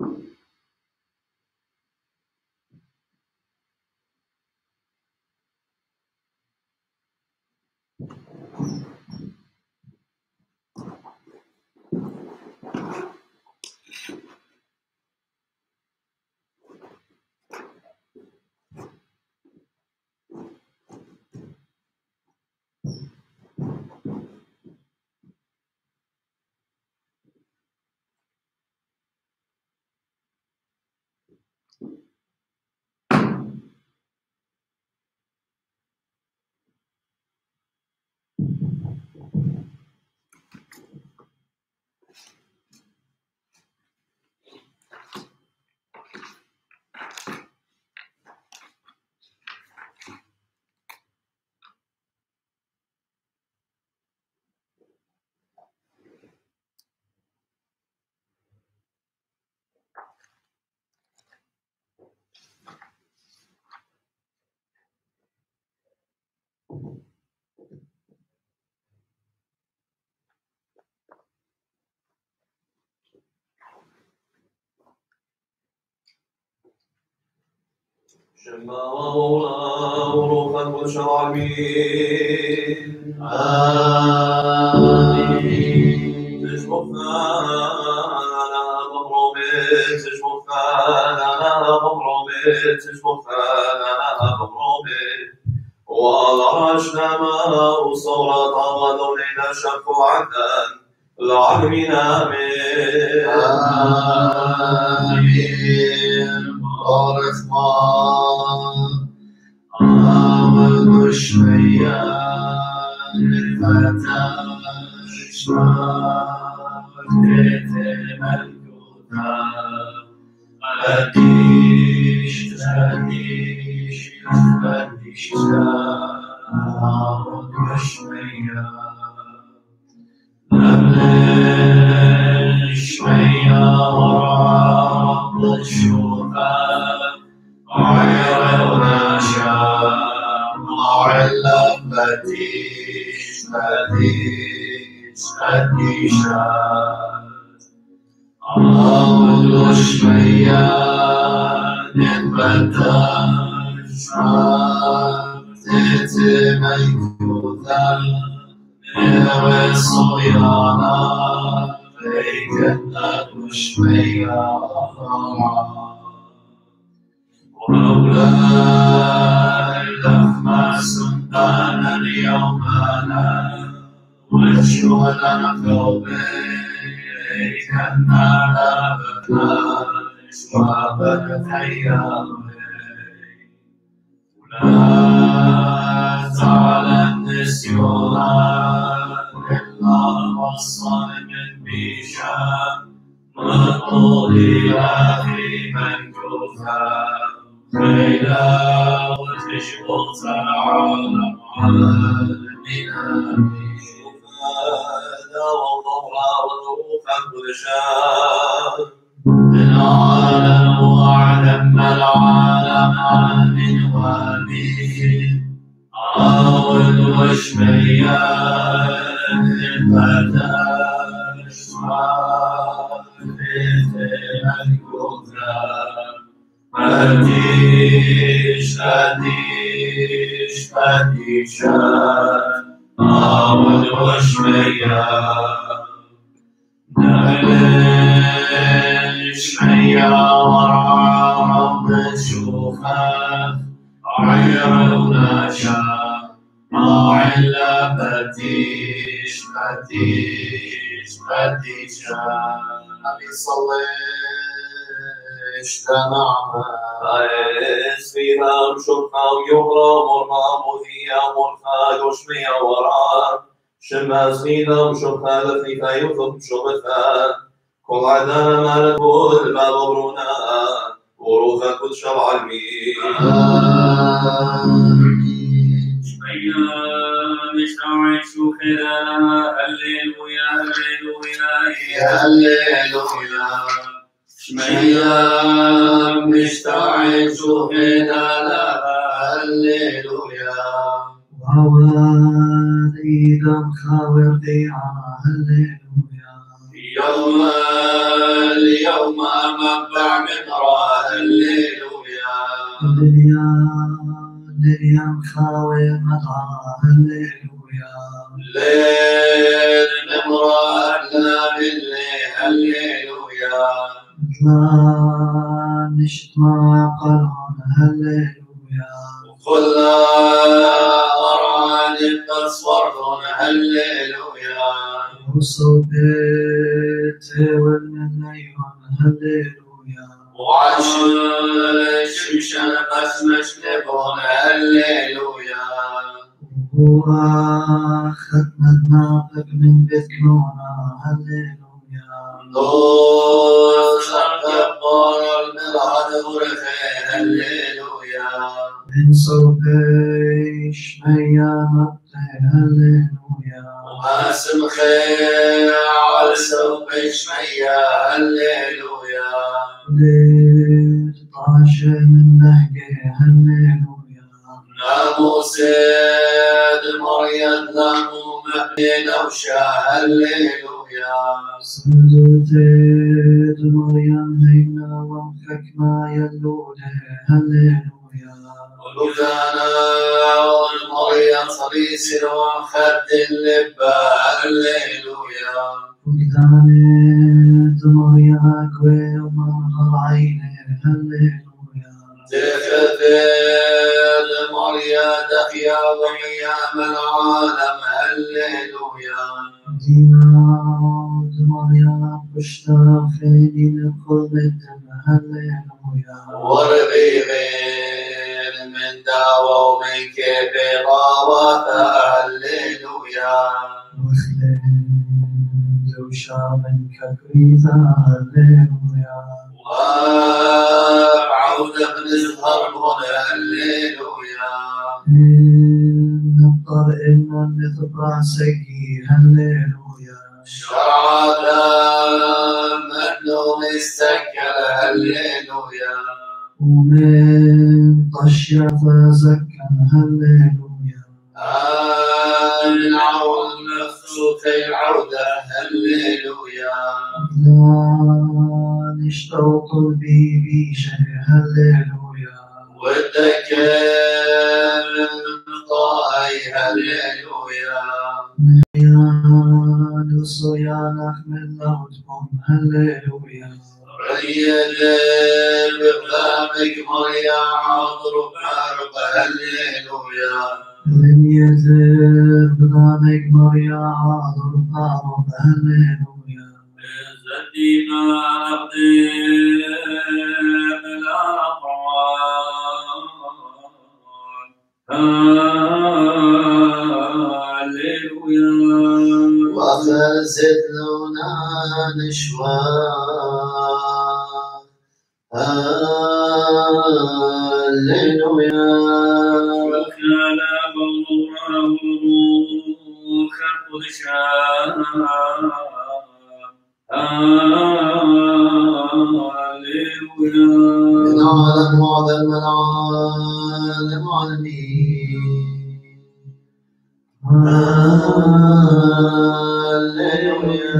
شما وروفا كل شرعين آمين تشبخنا بغرومت تشبخنا بغرومت تشبخنا بغرومت وغرشنا ما وصورة ودولنا شفوعة العالمين آمين آمين بارك أول الشيان الفتاش مكتت ملكوتا أديش تديش تديش أول الشيان أبلش ميا ورب الشوفان عيرنا شام علا فتيش فتيش فتيشات أول شميان فتاش مكتت ميكوثا صيانا فيكنا وشميا وأولاد لما سلطانا اليوم أنا والشهداء فوقيكنا لا بفلاش وابد أيامي ولا تعالى النسيان إلا وصل من بيشان مطولي أخي من كفى خيلا وتشبط العالم عالمين آمين شفانا وظهرا وظروفا كل شان العالم وأعلم العالم آمين وآمين أول وشميان الفتاش مكتت ملكوتا أديش أديش أديشان أول وشميان نعلش ميا ورع رب الشوفان عيرنا شام علا فتيش فتيش فتيشان أبي صليش تنعمة فيها شرفا ويغرى مرنا مذيا مرفا يشمي ورا شما سنينا وشرفا لفيفا يوثق شبثا كل عدانا مالك والباب برونا وروفا كل شرع المين شميا مشتعي شوخنا هللويا هللويا هللويا شميا مشتعي شوخنا هللويا وعواد إيدم خاور ديعا هللويا اليوم منبع من راء هللويا لليوم خاوي مطعى هللويا ليل نمرأنا بالليل هللويا لا نشتمع قلبنا هللويا وكلنا أراد تصورنا هللويا وصوبت والمليون هللويا وعشان شمشان بسمش نبون هللويا وأخذنا دماغك من بيت كنونا هللويا دوس الجبار المرعد ورفع هللويا من صوبيش ميامته هللويا واسم خير على سوبش ميا هللويا ليل طاشة من نهجه هللويا ناموس مريم لامو مبين وشا هللويا سندوتت مريم هينا وانفك ما يلوده هللويا ولدانا والمريم صليس وخد اللبة هللويا وقدانت مريم أكوي ومنظر عينه هللويا تخذل مريم دخيا وميام العالم هللويا دينات مريم بشتاخين قلبتم هللويا وربي غير من دعوة ومن كبر هللويا وخلد وشامن كبريتا هللويا وعودة بنظهر هنا هللويا نضطر إن نتبع سقي هللويا شرعة منه مستكل هللويا ومن طشيا فزكا هللويا من عون نفسه في العودة هللويا لا نشتوق قلبي بشيء هللويا والذكر طاي هللويا نحيان وصيانك من لوتكم هللويا ريد بفمك مريا عاضر بارق هللويا من يذب ذلك مريا عاضر قارب هللويا زدينا أقدم الأقران هللويا وخزت لنا نشوى هللويا وكان بلوره كالقدشا هللويا من عالم معظم العالم عالمين هللويا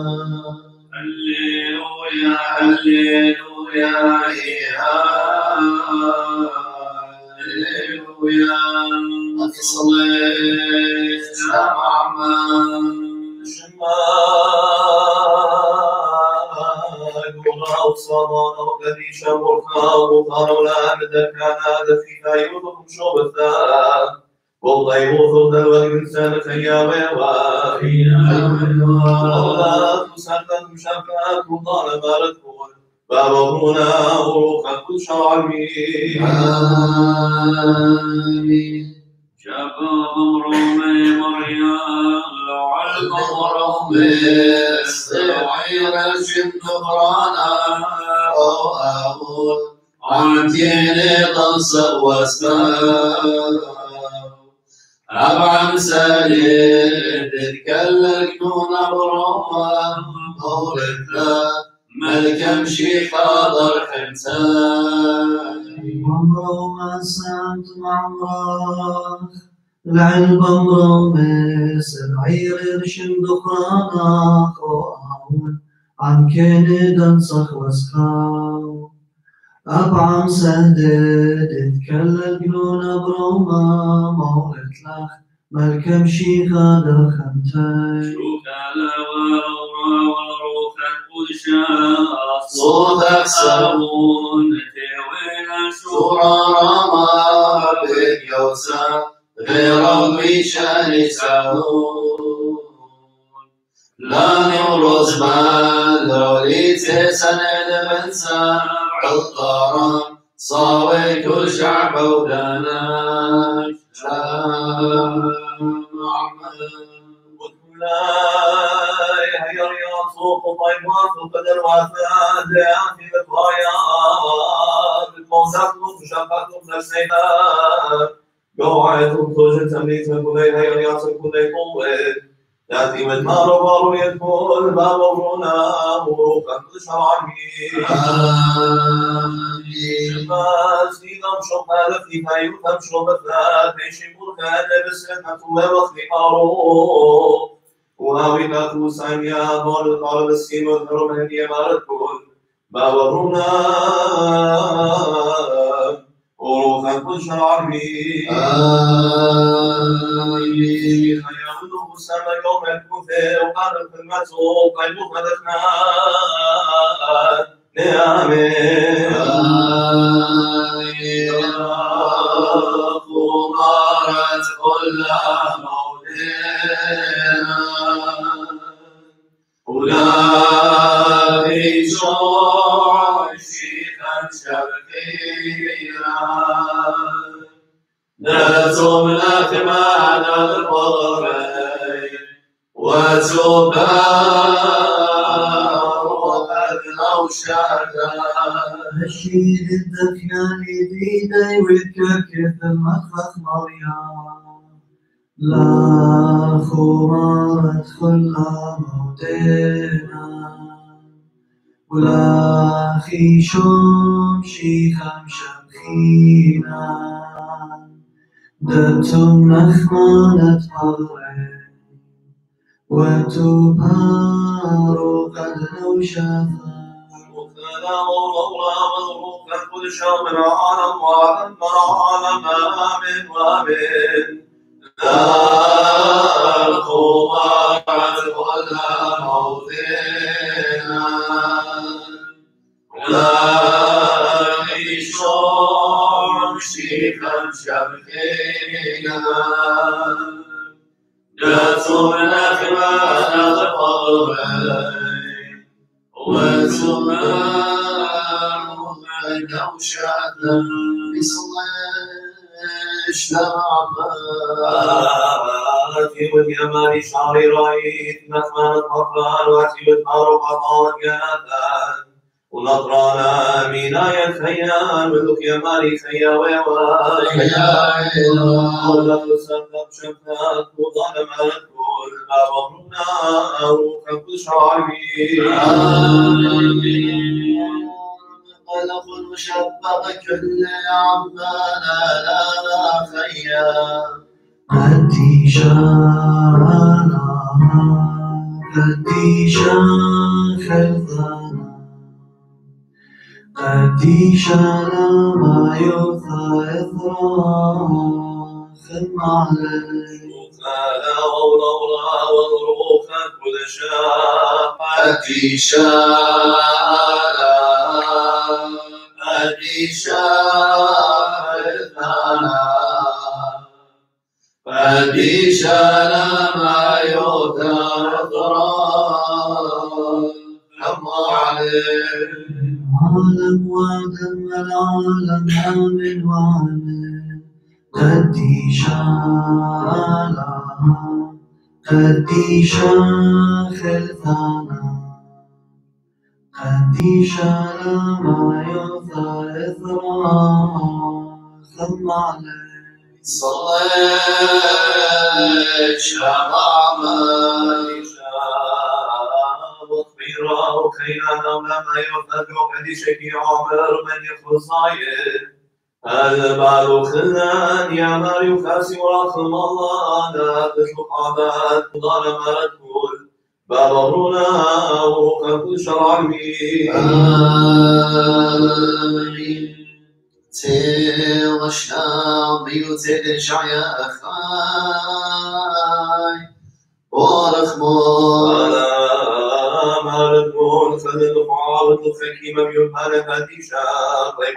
هللويا هللويا هللويا أنت صليت مع من وصانا وكذي شبرنا وقالوا لا مدكنا دفيك يوضم شبثان والضيوث دلوى الإنسان خيابا وفينا والله تسلم شفاك وطالب تكون بابونا وروحا كل شعبي آمين شباب رومي مريم وعلم رومي استوعير الجند قرانا أو عمتيني تنصب واسماء أبعم سالي تتكلم نون بروما مولدنا ملكم شيخ حاضر حمسان عمره ما سمت عمره العلم عمره ما سرعير رشم دخانك عن كندا صخوسكاو أبعم سندد اتكلل جنون بروما مولت لخ ملكم شيخا دخمتي شوكا لورا وروخا كل صوتك صابون تيوين شورا رما بيوسا غير ميشان سعود لا نورز ما لولي تسند من سمع الطرام صاوي كل شعب ودناك هي رياض سوق طيبات وقدر وفاد في الغايات الموزات وشقات نفسيها قواعد توجد تمليك من كلها هي رياض كلها قوة تأتي من مارو يدخل باب ورونا وروكا شرعي شماس نظام شقالة في فايوتهم شبثات يشبون كان بسنة ووقت قارو وهاوي ناكو سانيا دور القارب السين والهرم هنية ماركول باب ورونا وروكا شرعي مسمى يوم الكفر وقال الكلمة قلبه مدفنا نعمين قمارت كل مولينا أولئك شيخا شبكينا نزمنا كمان القرين وزبار وأدنى وشادا نشيد الدفيان يديدي ويتككف المخخ مريم لا خمارت خلا موتنا ولا خيشم شيخم شمخينا دتم نخمانت قرين وتبارو قد نوشفا وكان أولى مضروكا كل شام العالم وعلم العالم آمين وآمين لا الخمارة ولا موتنا ولا خيشم شيخا شبكينا جاتونا كمان القرين وزمان وشعنا بصلاش لعباتي واليماني شعري رأيت نخمان الطفلان واتي والنار قطان جناتان ونطرانا مينايا خيال ملك يماني خيا ويواي ولا تسلم شمتات وظلم الكل بابنا وكب شعبي قلق المشبق كل عمانا لا خيال قدي شانا قدي خلفانا قدي شانا ما يوثى إثرا خم عليك لا ولا وضروفا كل شاء قدي شانا قدي شانا قدي شانا ما يوثى إثرا خم عليك عالم ودم العالم آمن وآمن قدي شانا قدي خلفانا قدي شانا ما يوثى إثرا ثم عليك صليت شمامة وخبيرا وخيانا لما يوثق وقدي شكي عمر من يخصايد البال خلان يا ماريو خاسي وراخم الله لا تشلق عباد ظالم الكل بابرونا وخلق شرعي آمين تيوشنا بيوتي شعيا أخاي ورخمون مالكون خلد فعارض الحكيم بيوتان هديشا طيب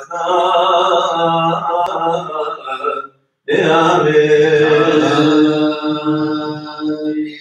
الأغثان آمين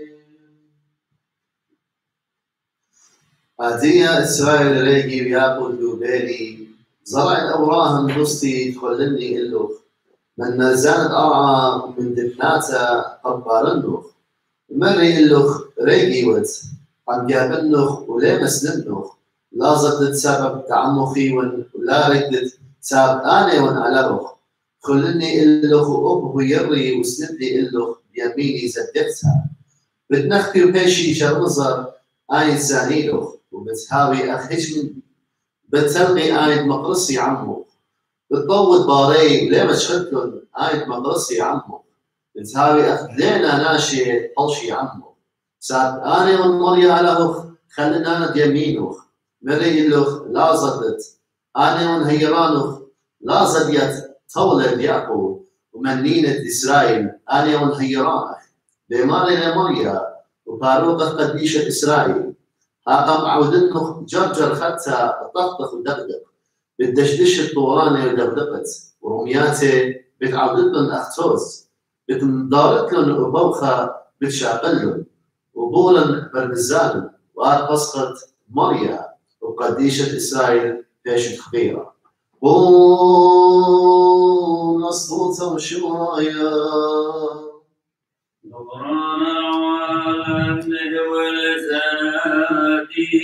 أتيا إسرائيل ريجي وياقود دوبيلي زرع الأوراهم نصتي تخلني إلوخ من زانت أرعى من دفناتا قبارنوخ مري إلوخ ريجي وت عن جابنوخ ولا مسننوخ لا زدت سبب تعمخي ولا ردت ساب آني على روخ خلني إلوخ وأبو يري وسندي إلوخ بيميني زدتها بتنختي وبيشي شرمزر آية سانيلوخ وبتهاوي أخيش مني بتلقي آية مقرصي عمو بتطوط باري ليه مشخدكن آية مقرصي عمو بتهاوي أخذ لينا ناشي طلشي عمو ساب آني والمريا على أخ خلنا أنا ديمينوخ مري إلوخ لا زدت آني ونهيرانوخ لا زديت طولة يعقوب ومنينة إسرائيل آني ونهيرانخ بمالي لمريا وباروقة قديشة إسرائيل هاقم عودنخ جرجر خدتها طخطخ ودقدق بتدشدش الطوراني ودقدقت ورمياتي بتعودلن أختوز بتمدارتلن وبوخة بتشاقلن وبولن بربزالن وارقصقت مريا وقديشة إسرائيل بيش خبيرة بوم نصوصا وشوايا غفران العالم والزادي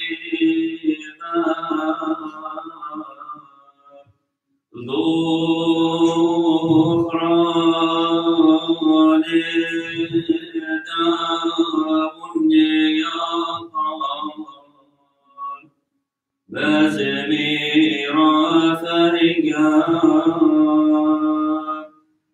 ظهران داون يقال بزميرا فرقان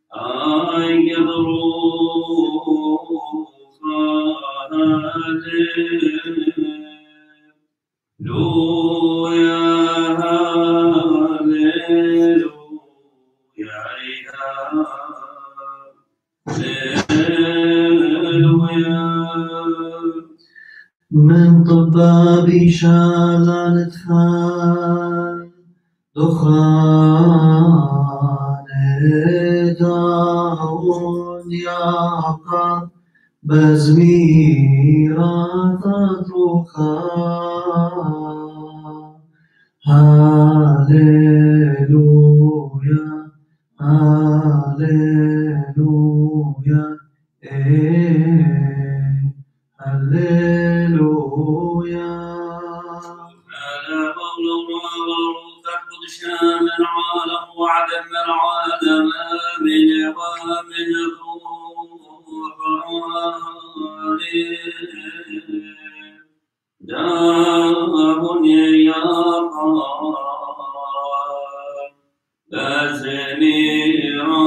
من طبابي شالت خان دخان داون يقع بزميرة تطرخا هاليلويا هاليلويا هاليلويا من العالم وعدم العالم من ومن دام يقال بزميرا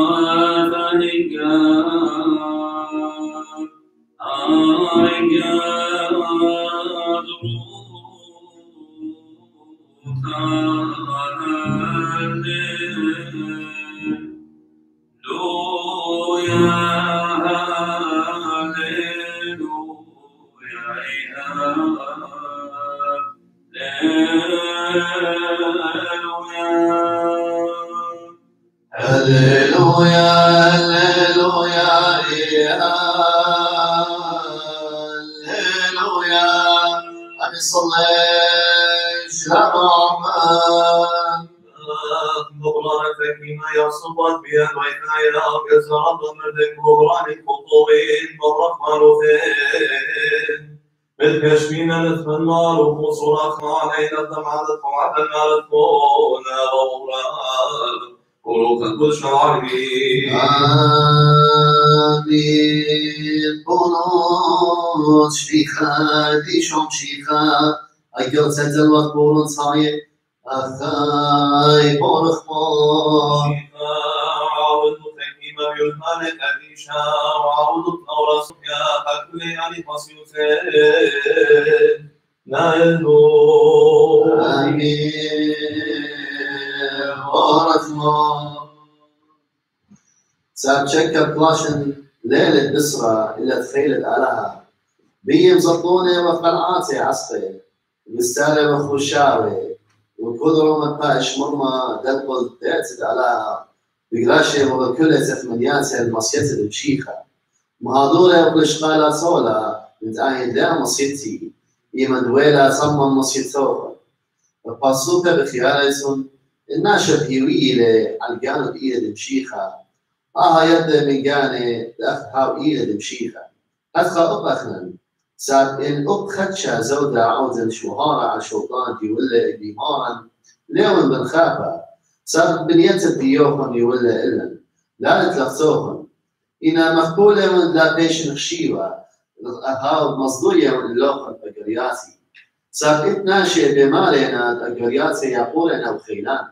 هللويا هللويا هللويا أبي صلي شرعمان بغرانك فيما يصبت بها وإثنائنا وكسرت ومردك بغران الخطوبين والرحمن فين بالكشفين نتمنى وصول أخنا علينا الدمعة طمعة المال تكون بغران قلوك كل شعبي آمين بونوت شفيخا ديشم شيخا أجل تزلوت بورون صايم أخاي بورخمون عاود تكيم بيوتان كبير فديشا وعود الثورة سكيا أكل يعني مصيوتين نايلو آمين ورحمة ساب شكا بلاشن ليلة بسرة إلا تخيلت علىها بيم زطوني وقلعاتي عسقي بستاري وخوشاوي وكل مطاش مرمى دلقل ديتد علىها بقراشي وكل تثمنياتي المصيتي بمشيخة مهادورة وقلشقالة صولة نتعاين لا مصيتي إيمان دويلة صمم مصيتوها القصوطة بخياريسون الناشب هيويلة عالقانو بإيد مشيخة يبدأ من قاني لأخذها بإيد مشيخة أدخل أبخنا ساب إن أبخدشا زودة عوزن شوهارة على شوطان يولى إبيمارا ليوم بنخافة ساب بنيت الديوخن يولى إلن لا نتلختوخن إنا مقبولة من لا بيش نخشيوة هاو مصدوية من اللوخن بقرياتي ساب إتناشي بمالينا بقرياتي يقولنا وخيلان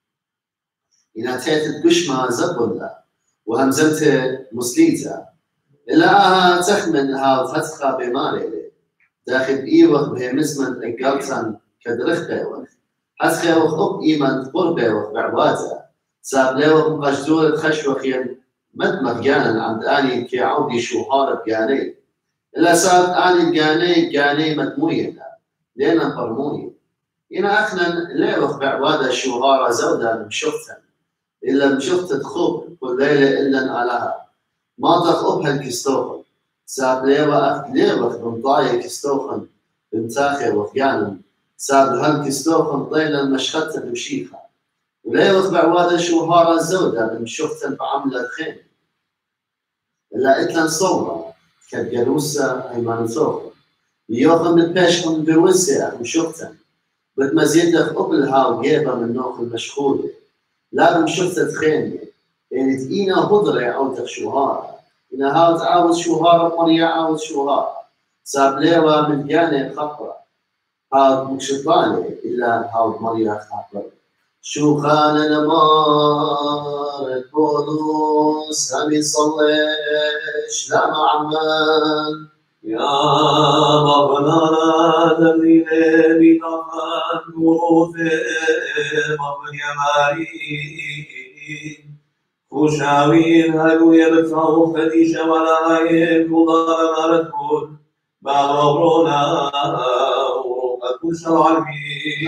إنا تيت قشمة زبولا وهمزمت مسليتا إلا تخمن هاو فتخة بمالي داخل إيوخ بهمزمن أقلتن كدرخة وخ حسخة وخ أب إيمان قربة وخ بعواتا ساب ليوخ مقجدور خشوخين مد مغيانا عند آني كي عودي شوهار بياني إلا ساب آني قاني مدموينا لينا برموي إنا أخنا ليوخ بعواتا شوهارة زودا مشوفتن إلا مشفت تخوب كل ليلة إلا علىها ما تخوبها الكستوخن ساب ليوة أخت ليوة بمطاية كستوخن بمتاخي وخيانا ساب هالكستوخن طيلا مشخدت بمشيخة وليوة بعوادة شوهارة زودة بمشفت بعملة خين إلا إتلن صورة كالجلوسة أيمان صوخن ليوخن بتباشخن بوسع مشفتن بتمزيد قبلها وجيبة من نوخ المشغولة لا بمشفتت خيمة يعني إينا هضرة عودة شوهارة إنا هاو تعاوز شوهارة مريا عاوز شوهارة ساب ليوة من جانب خطرة هاو مكشطانة إلا هاو مريا خطرة شو خان نمار البولوس أمي صليش لا معمل يا ربنا دليل بطاقة نوروث مبني مارين خوشاوين هلو يبتعو فديش ولا يبتضى مرتبون بغبرونا وروقة كل شرعين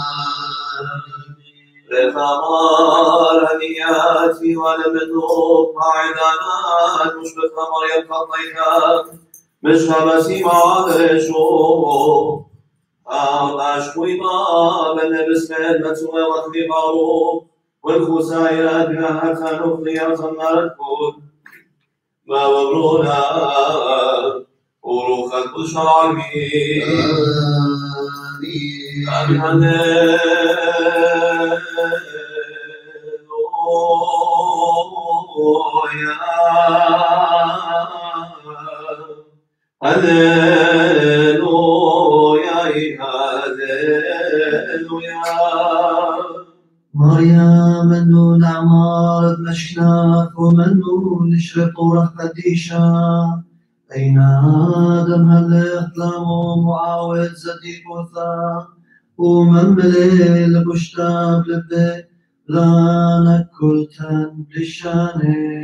رفامار هدياتي ولم نوق عدانا المشبك مريم خطيها مش خمسي معادشو أشكوي ما بنبس من متوى وخلي معروف والخسائر أدنى خنوخي أصنع الكون ما ببرونا وروخ البشر عمي آمين هللويا هللويا مريم منو نعمار مشناك ومنو نشرق ورحمة ديشا أين آدم هالإقلام ومعاود زديق وثا ومملي لبشتاب لبي لا نكل تن بلشاني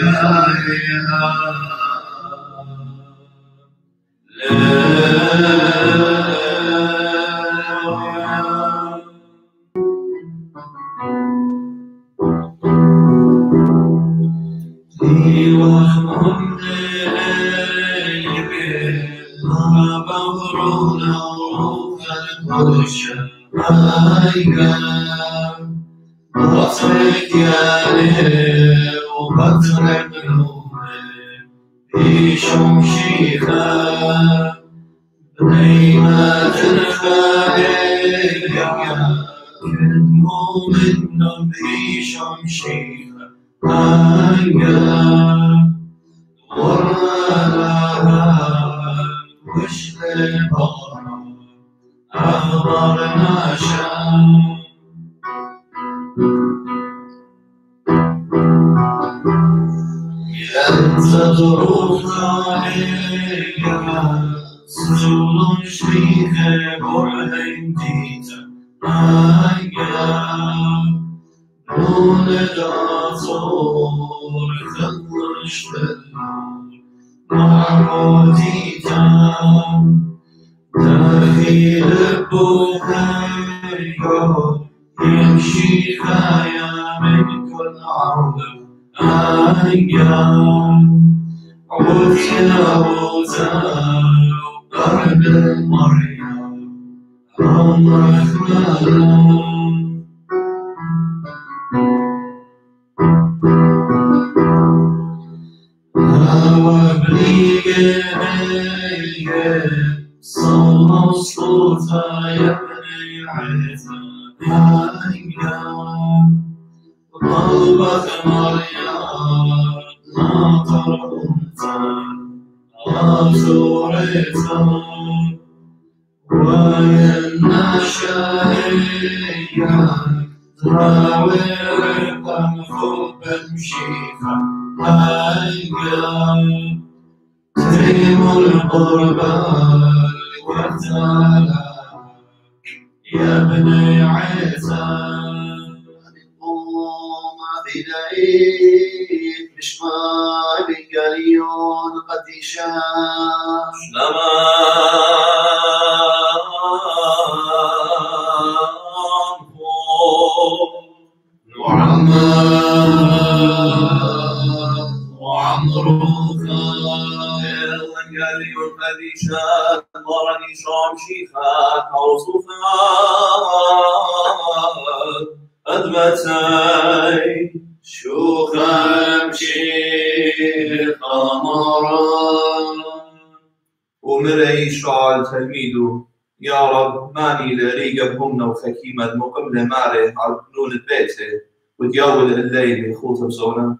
ومري شعال تلميذه يا رب ماني لريقة بهمنا وخكيمة مقملة ماري على بنون البيت ودياول الليل خوت بزونا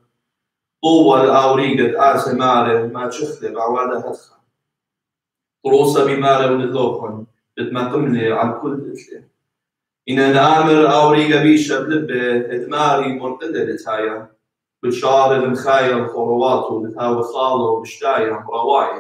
طول أوريقة آسة ماري ما تشخلي بعوادة هدخل طروسة بماري ونذوقن بتما قملي على كل إتلي إن نآمر أوريقة بيشة بلبة إدماري مرقدة لتايا بشعر المخايا الخروات وبتهاوي خالو وبشتايا رواعي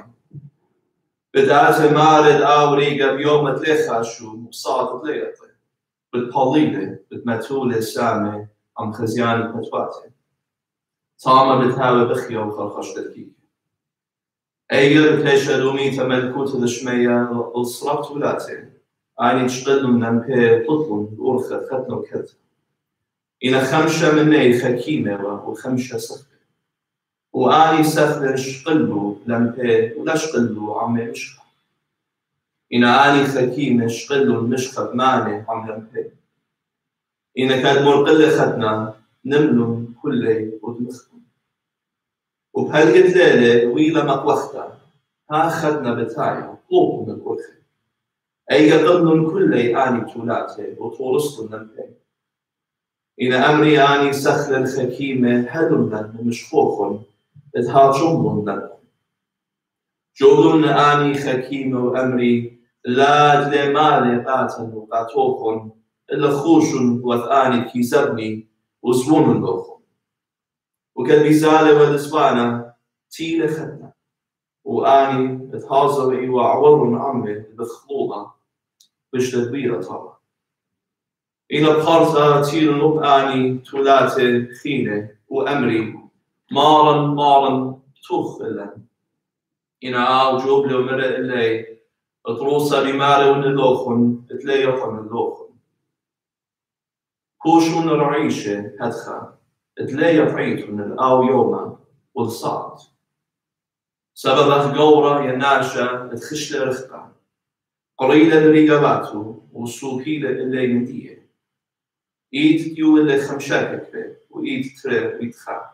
بدأت مارد أوريقة بيوم تليخاشو مقصاد تليطي بالطليلة بتمتولة سامي عم خزيان الفتواتي طامة بتهاوي بخيا وخرخش تركيك أيقر تشهدومي تملكوت الشمية الصرقت ولاتي عيني تشغلوا نمبي تطلن أورخة ختنا وكذا إن خمشة مني خكيمة وخمشة سخة وآني سخة شقلوا لمبي ولا شقلوا عمي مشخة إن آني خكيمة شقلوا المشخة بماني عم لمبي إن كان مرقلة ختنا نملوا كلي ودمخنا وبهالقد ليلة ويلا مقوختا ها خدنا بتاعي طوق من الأرخي أي قبل كلي آني تولاتي وطورسل نمبي إن أمري آني سخل الخكيمة هدمنا ومشخوخن إتهاجمون لنا جودن آني خكيمة وأمري لا لمالي قاتل وقاتوخن إلا خوشن وثآني كيزبني وزونن لوخن وقد بيزالي والإسبانة تيلة خدنا وآني إتهازر إيوا عورن عمي بخلوطة بش تدبيرة طبعا إن بخارطة تيل نبآني تولاتي خينة وأمري مارن توخ إلا إنا عاو جوب لو مرة إلي تروسا بماري ونلوخن تلاقي يطم اللوخن كوشون رعيشة هدخا تلاقي يطعيتون الآو يوما والصعد سببه قورة يناشا تخشل رخقا قريلة لرقباته وصوكيلة إلا ينديه إيد تيو اللي خمشاكك به وإيد ترى ويتخا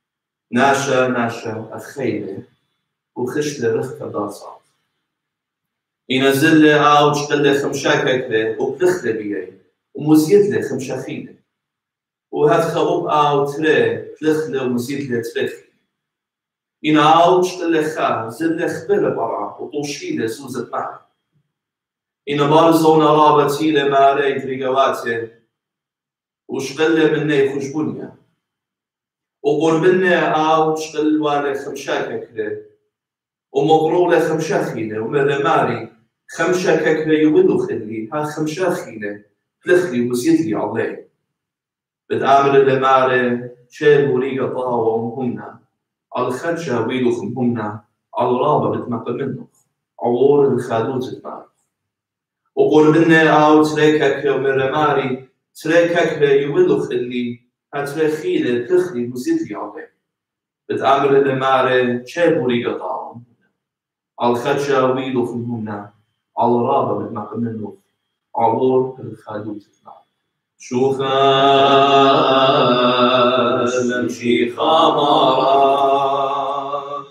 ناشا أخيلة وخشل رخقا دارصات ينزل لي عاوج قل خمشاكك به وبلخلة بيه ومزيد لي خمشاخيلة وهاد خبوب آو ترى تلخلة ومزيد لي تلخي إن عاوج قل خا زل خبر برا وطوشيلة زوزة معي إن بارزونا رابطي لما ريد رقواته وشقل مني خشبونيا وقربنا عاوج قل والي خمشاكك له ومقرولة خمشاخيلة وماذا ماري خمشاكك له يولو خلي ها خمشاخيلة تلخلي وزيدلي عليه بتعامل اللي ماري شيل وريقة طاوة ومهمنا على الخدشة ويلو خمهمنا على الرابة بتمقل منه عور الخادوت المار وقربنا عاو تريكك ومرة ماري تريكك له يولو خلي ها تريخيلة تلخلي وزيدلي عليه بتعامل اللي ماري شيل وريقة طاوة على الخدشة ويلو خمهمنا على الرابة بتمقل منه عور الخادوت المار شوفا نمشي خمارا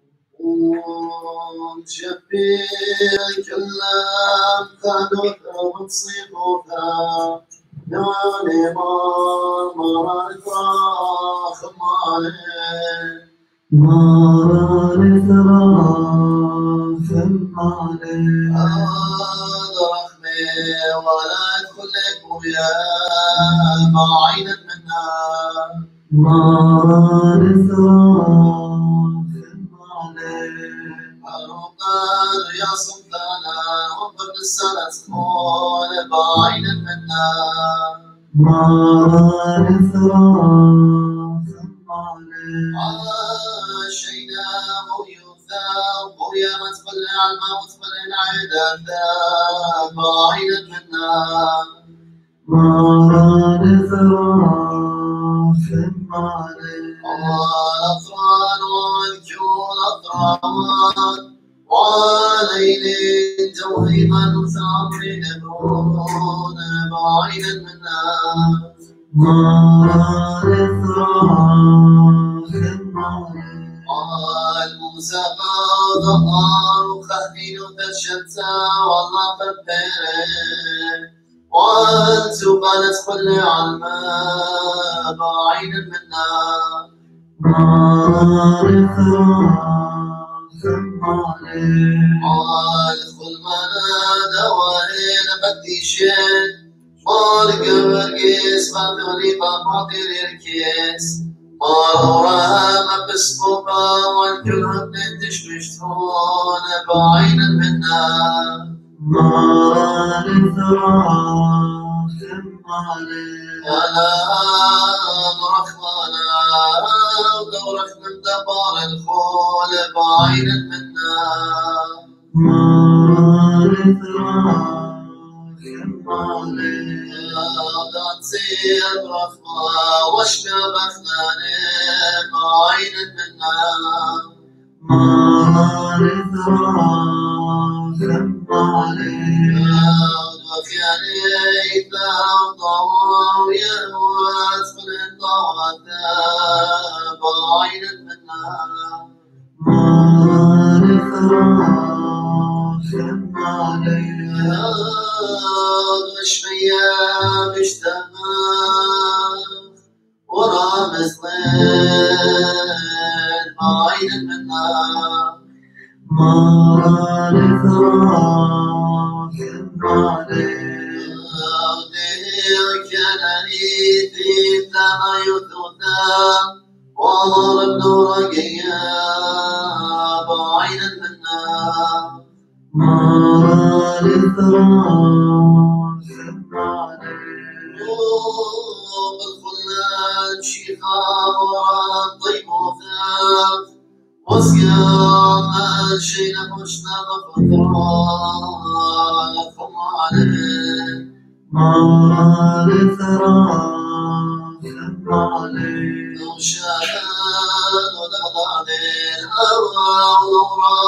ونشبه كلام ثانوث وتصيبوثا يعني مرة نتراخ مالي مرة نتراخ مالي رحمي ولا تخلك ويا ما عينت منا مرة نتراخ مالي أروقان يا سلطانا وبن السنة تكون بعينت منا مرة نتراخ مالي عاشينا ويوثا ويا ما تفلع الموت فللعيدة بعينت منا مرة نتراخ مالي الأطران والجول أطران وعليني توهيما وثامري نبرون بعيدا منا مرة نتراخ مالي موسى ظهر وخهدين وتشتى والله فبيري وانتو ندخل على الماء بعيدا منا مرة نتراخ مالي ادخل منا دوائر بدي شيء مالك برقيس فاتغني باباطير الكيس مرة ما بسبوبا والجرد تشمشتون بعيدا منا مرة نتراخ مالي أنا مرخمانا ودورك من دبار الخول بعيدا منا مرة نتراخ مالي تصير برخمة واشكى بخناني بعيدا منا مرة نتراخ مالي وكانيت ضواوية واسفل الضواتا بعيدا منا مرة نتراخ مالي شوية بشتمام ورامز لين بعيدا منا مرة نتراخ مالي كانني في ثما يثوثا وضرب نورقيا بعيدا منا مرة نتراخ مالي بالخلان شيخا ورا طيب وصيام الشيء نبشنا بفطران خمالي مال ثراث مالي وشان ودغدان أرى ونورا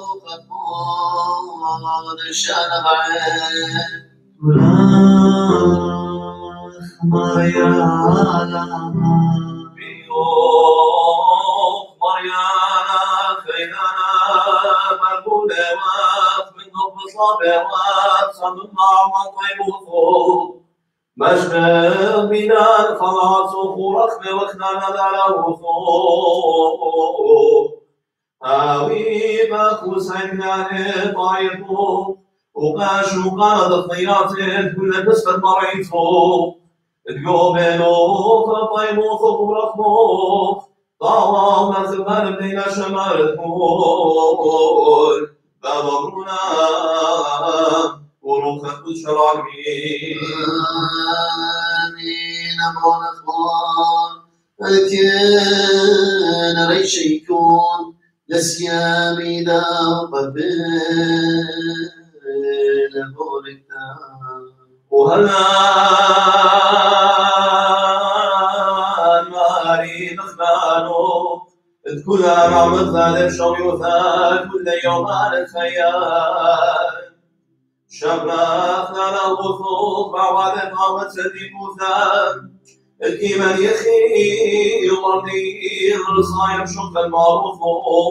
وذوقكون شان بعين ولاخ مريالا بيوم مريانا خيانا مربولة وات من ضب صابوات صدمنا وطيب وثوب مشبه بنا خلاص وخورخنا وخنا على وثوب هاوي باكو سعيدنا طايبو وقاش وقاد الخياط كل بس مريتو اليومينو فطيبو ثورخمو طاوى ومزبان بين شمالكول بابرونا وروخة كل شرعمين آمين أمرون أخوان الكين ريش يكون لسيامي دا قبل بوركتا وهلا ماري مخبانو كل رمض ذا شويوثا كل يوم على الخيال شبرخنا الوثوق بعد قامت سديد مثال الكيمان يخي يمرضي الصايم شق المعروف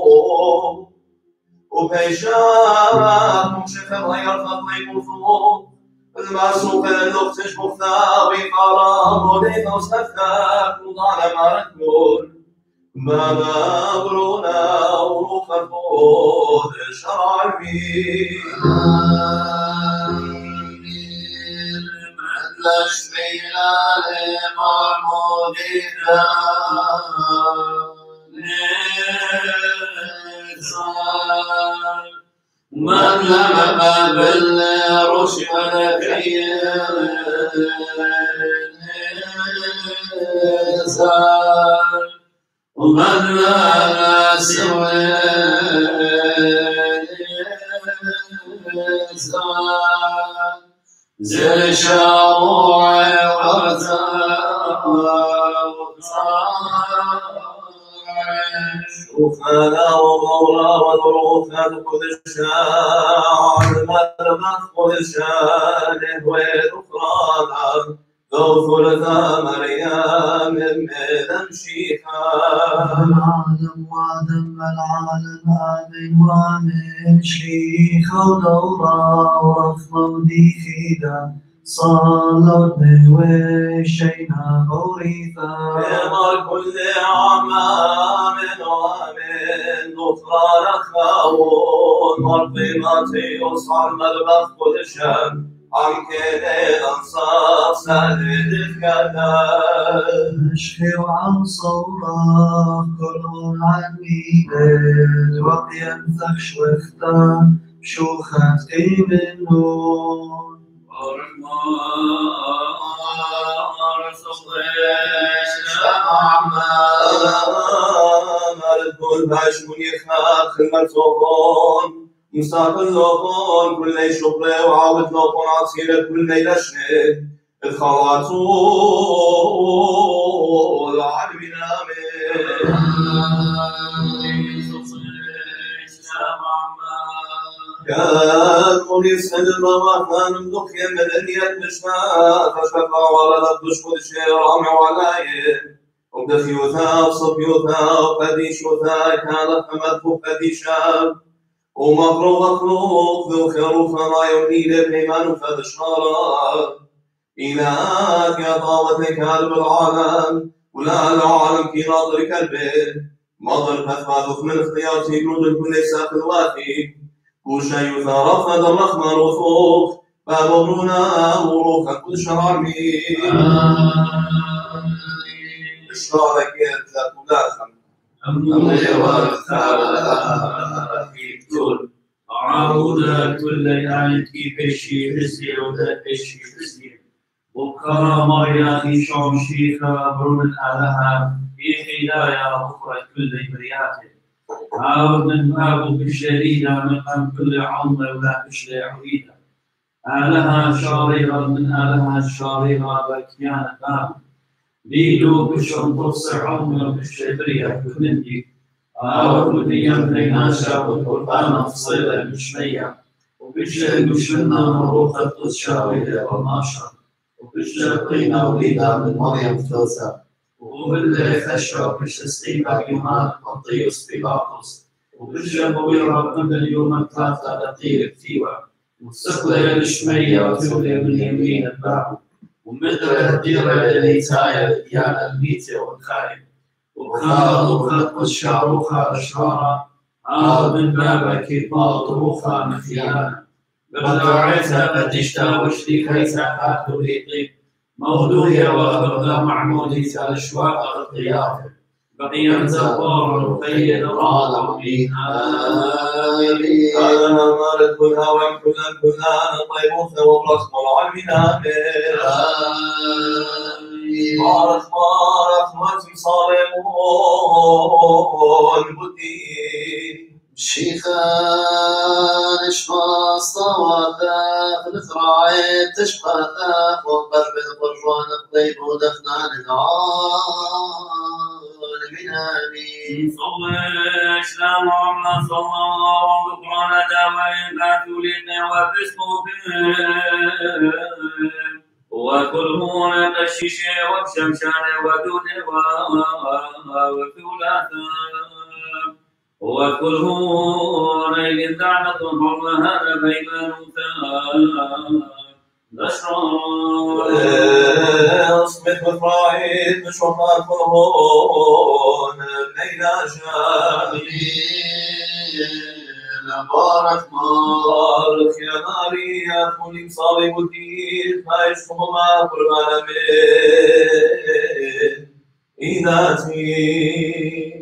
وبيشان مشفى غير خطي وثوق المعسوق اللغة تشبخنا بقرام وليث وستفاك وضعنا مركون بابا برونا وروح الفود شرع المين آمين من لشفينا لمعمودنا من لم قبل رشد كيزان ومن لا سوى زل شاوع شوفنا ومولا وظروفنا كل شان المرمخ كل شان وذكرانا ذو ثلثا مريم من شيخا العالم وعدم العالم آمن وآمن شيخ ودورا ورفض وديخيدا صلوا وشينا غريفا بمر كل عام آمن وآمن غفران خاون مرقمتي وصار مذبح كل شان عن كده الأنصار سادد الكتاب أشكي وعن صورة كلهم عن ميلاد وقيم ثخش واختام شوخة قيم النور مسافر لوطون كل شغله وعاود لوطون عصيره كل لشنه الخلاطون العالمين كان قولي سهل ما نمدخ يمدنية مشنا فشفا ولا نبدش كل شيء رامع وعلايه وبدخيوثا وصبيوثا وقديشوثا كان فمدفو قديشا ومخلوق مخلوق ذو خروف ما يولي لبهمان فبشارا إلهك يا طاوة كلب العالم ولا العالم كي ناظر كلبه مضر فثبات من اختيارتي جنود كل ساق الوافي وشا يثار فد الرحمن وثوق فابرونا وروحا كل شرعمي إشرارك يا تلاسم عروضة كل يعني كيف شيء رزق ولا شيء رزق وكرامة يا شام شيخ برون الألها هدايا أخرى كل برياته عاود من باب بالشريدة من قم كل عظمة ولا بشري عويدة آلها شاريرة من آلها الشاريرة بكيان باب ليلو بشر تصع عمر بالشبرية كلندي وكليا بيناشا والقرآن فصيلة مشمية وبشر مشمنا مروخة تشاوية وماشا وبشر قينا وليدا من مريم فتوسا وبالله خشى بش استيبا يومان مطيوس بيلاطس وبشر بويرا من اليوم ثلاثة لطير كتيبا وسقلة الشمية وتولي من يمين الباب ومثل الديرة لليتايا ديانا الميتة والخايب وخلق الشاروخة أشرارا عاد من بابك باطروخة مثيانا بغداعتها فتشتا وشريكيتها فاتو ليطيب مولوية وغردا معمودية الأشواق القيافة بقي زبار وقيد راض من آمين هذا ما مالت كلها وإن كلها طيبوث وبرخم العلمنا مارت ماتي صالمون بدين شيخان اشفاص طواثاق نثراعي تشفاثاق وقر بالقرآن الطيب ودخنان العالمين آمين صلش لما صلى الله بقران داوين باتولين وبسمو بهم وكلهون قشيشة وبشمشانة ودودة وثلاثة وكلهون يدعنا ضمرها بين نوثان نشرا اصبت بفرايد بشوفات كلهون ليلى جامين بارك بارك يا ماريا كوني صالح الدين فايشكم ما قربان من إيداتي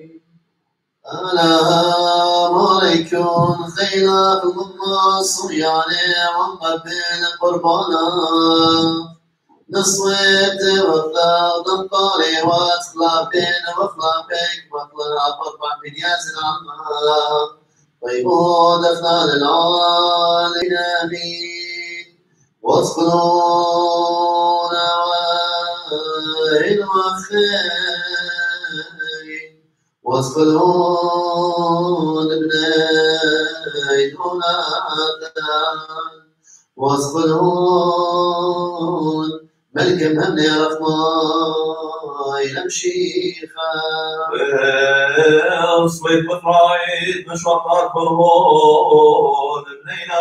السلام عليكم خيرات الله صياني وقبل قربانا نصويت وفاق ضمطاري واخلافين واخلافك واخلاف اربع بنياز العمام طيبوا دخان العالي نبي واذكرونا وعين وخير واذكرون ابني جوناثان واذكرون ملك مهمن يا رحماي لمشيخا اصبت بفرايد بشوفات كلهون بنينا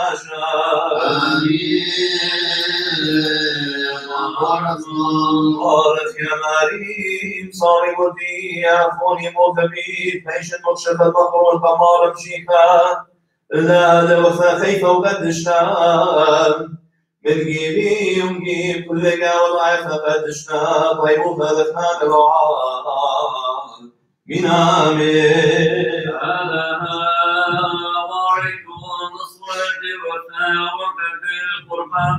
قالت يا مريم صاري ودي يا خوني مغتبيت ميش مكشف البحر والقمار مشيكا لا هذا وفا كيف وقدشنا من جيبي ونجيب كل قاول ضعيف قدشنا طيب فذكنا الرعان من آمين على وعيكم نصوة وفا وقد القربان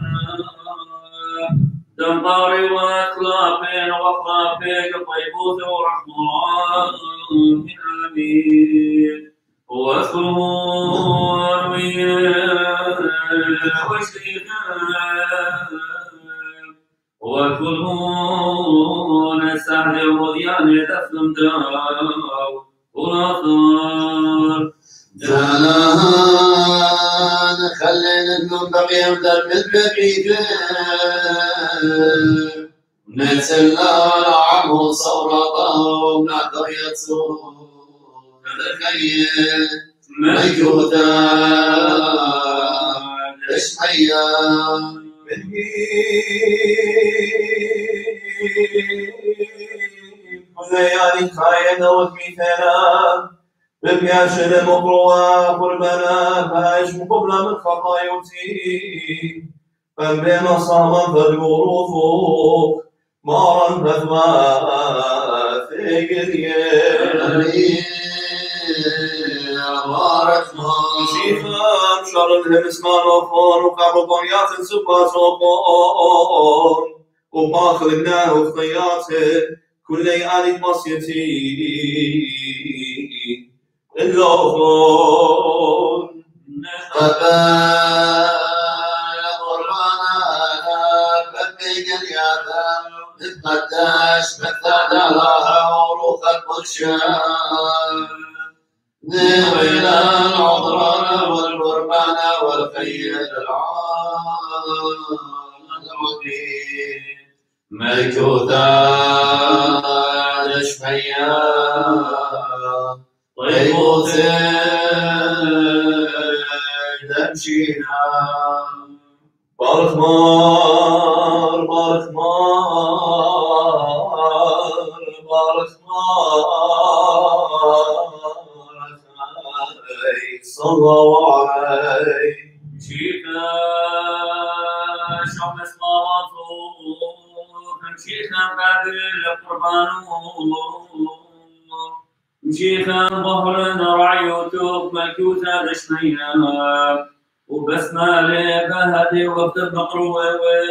دمطاري واخلافين واخلافين طيبوث ورحمن من آمين واذكرون وشيخان وكلهون سعد وضيان دفن داو وراثار جانان خلينا نقوم بقي ودرب البقية نتسلى العمو صورة ونعطر يتصور الخير ميكوتان اشحيا من كل ليالي خاينة وكمثالا بمياشر مقروة قربنا فايش مقبلة من خطايوتي فبين صاما فالقروف مارا فثما ثقريا بارك شيخا شر الهمسمان وفون وكابوكونيات سبا صوبون وباخذ الله وخياته كل آل مصيتي اللون قبال قربانا ببيك اليادا نتقداش مثادا لها وروخك والشام نوينا العذران والقربان والخير العظيم ملكوتا دشميا طيبوت دمشينا بارك مار بارك مار بارك مار صلى الله عليه شيخنا شمس صلاته شيخنا قابل القربان شيخنا ظهر رعيوتك ملكوتا دشمينا وبسمالي بهدي وقت المقروة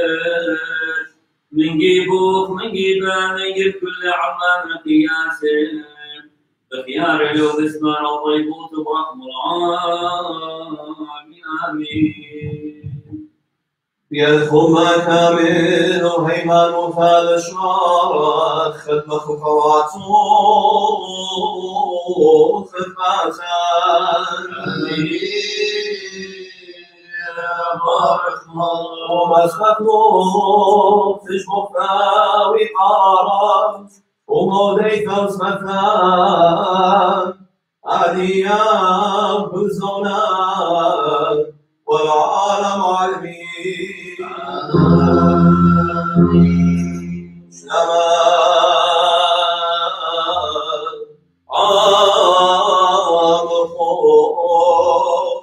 من جيبوك من جيبه من جيب كل عظم قياسه بخيار لو بسمع وطيبوت برحم العالمين آمين يذكر ما كامل وهيمان وفال شعارات خدم خطواته خدماتان بارك الله ومسكته في شبكة وقارات وموديك وسمثان أديان بزونان والعالم عالمين شمان عام الخوف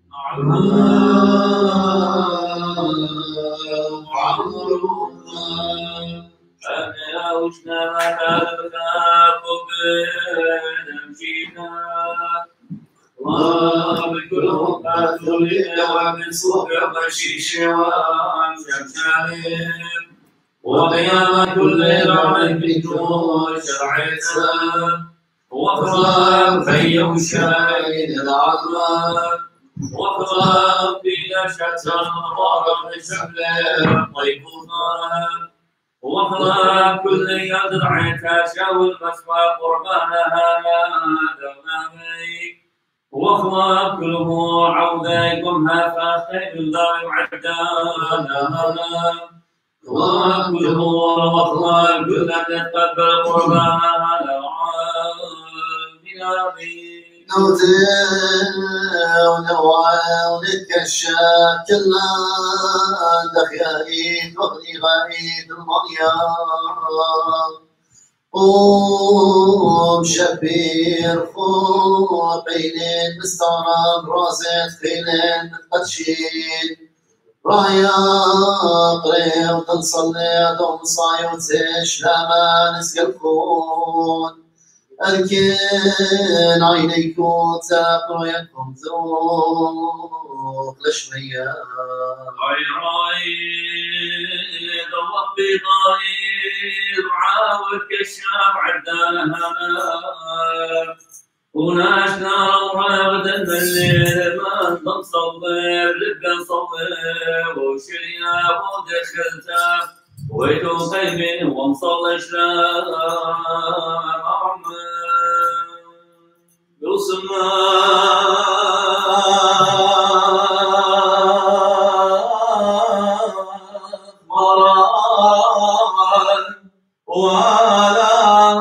أنا وجنا هذا نمشينا الله بكل وقت ومن صوت الرشيش وشمشان وقيام كل رعد بالجوع شرعتا وخراب في وشاين العظام وخراب بلا شتى ضرب شمل طيبوها وخراب كل يد رعيتا شاول مسوى قربانها دمامي واخواب كله عوديكم هافا خير الله وعدانا واخواب كله واخواب كل ان يتقبل قربانا من امين نوزن ونتكشف كلنا دخيائي تغني غايد المريم قوم شبير قوم بينين مستغرب راسة خيلين متقدشين رايا قريب تنصلي دوم صايوت لما نسقلكون أركن عينيكم تابرو يكم ذوق لشمية راي ذوق بضاير عاود كشاف عدالها وناشنا غدا بالليل ما نصور لبقى نصور وشريا ودخلتا ويتو قيمين ونصلي شلام يوصلنا مران وعلى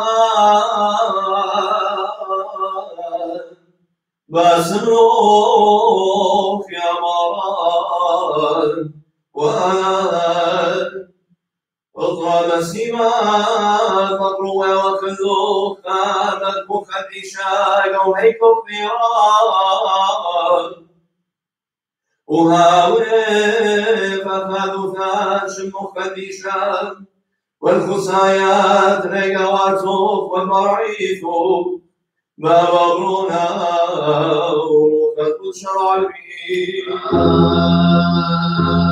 بسروف يا مران وأنا اضرب سما تطروى وخذوك كانت مخدشا يوميك الثيران وهاوي فخذوا ثاش مخدشا والخسايات ريقواتوك والمرعيث ما بغرونا وروحك شرع البيت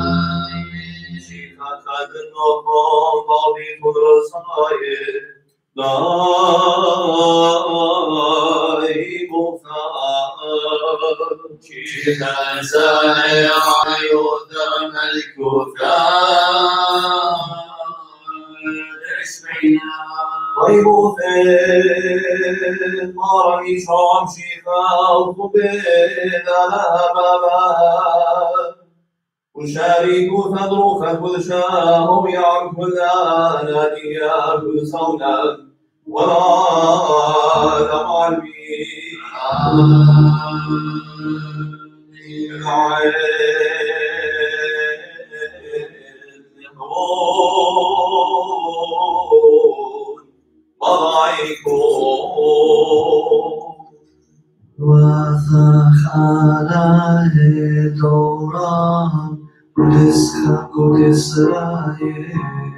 هذا النظام ضابط الرسائل وشاركوا فضروخا كل شاء يعرف الآن كل صونا ولا دمالبي وثخاله دوران قدسك قدس رايه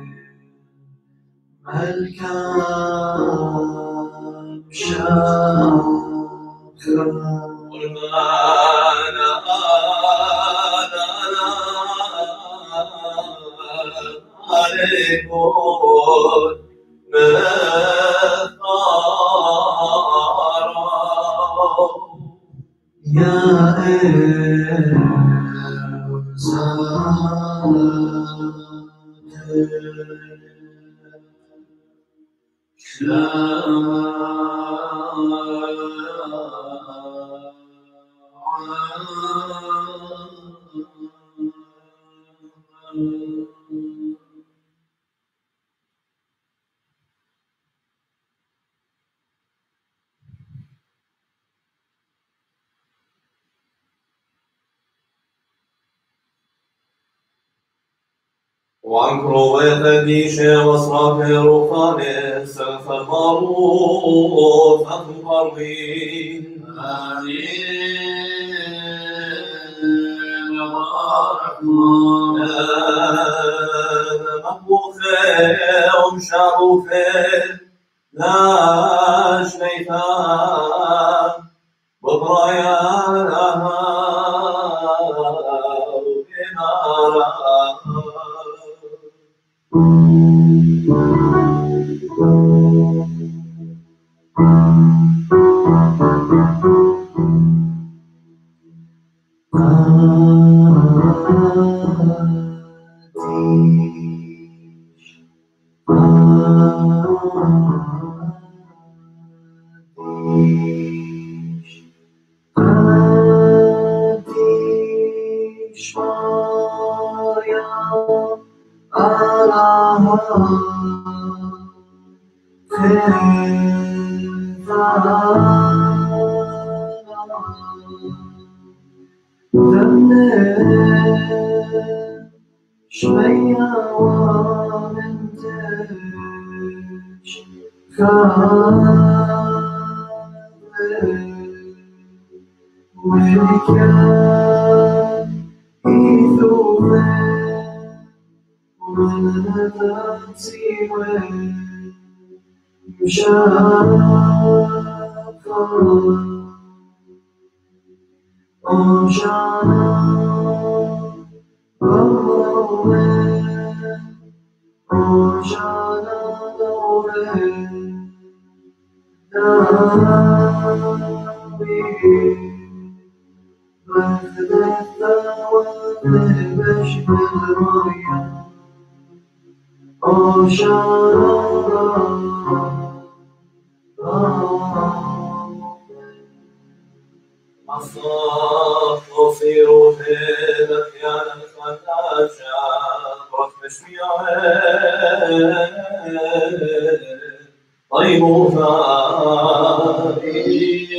ملكم شاخر وعن كروبة ديشة وصراك روخانة سلف المعروف أنقربين مطبوخة ومشاروفة لا شميتان بضرايا لها شوية ومنتج وكان يثوب ونفسي تصير في الأحيان الخداشة وتشفيع طيب فاري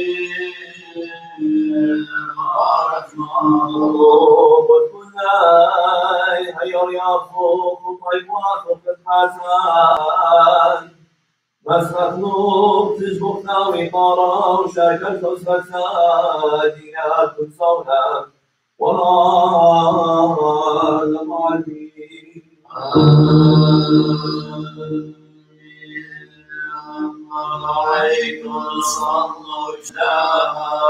وكل هير يفوق طيب وافق الحسن بس مخلوق تشبه ناوي طارا وشاكل تسبك ساديات صونا ولا لمعلمين عليكم صلوا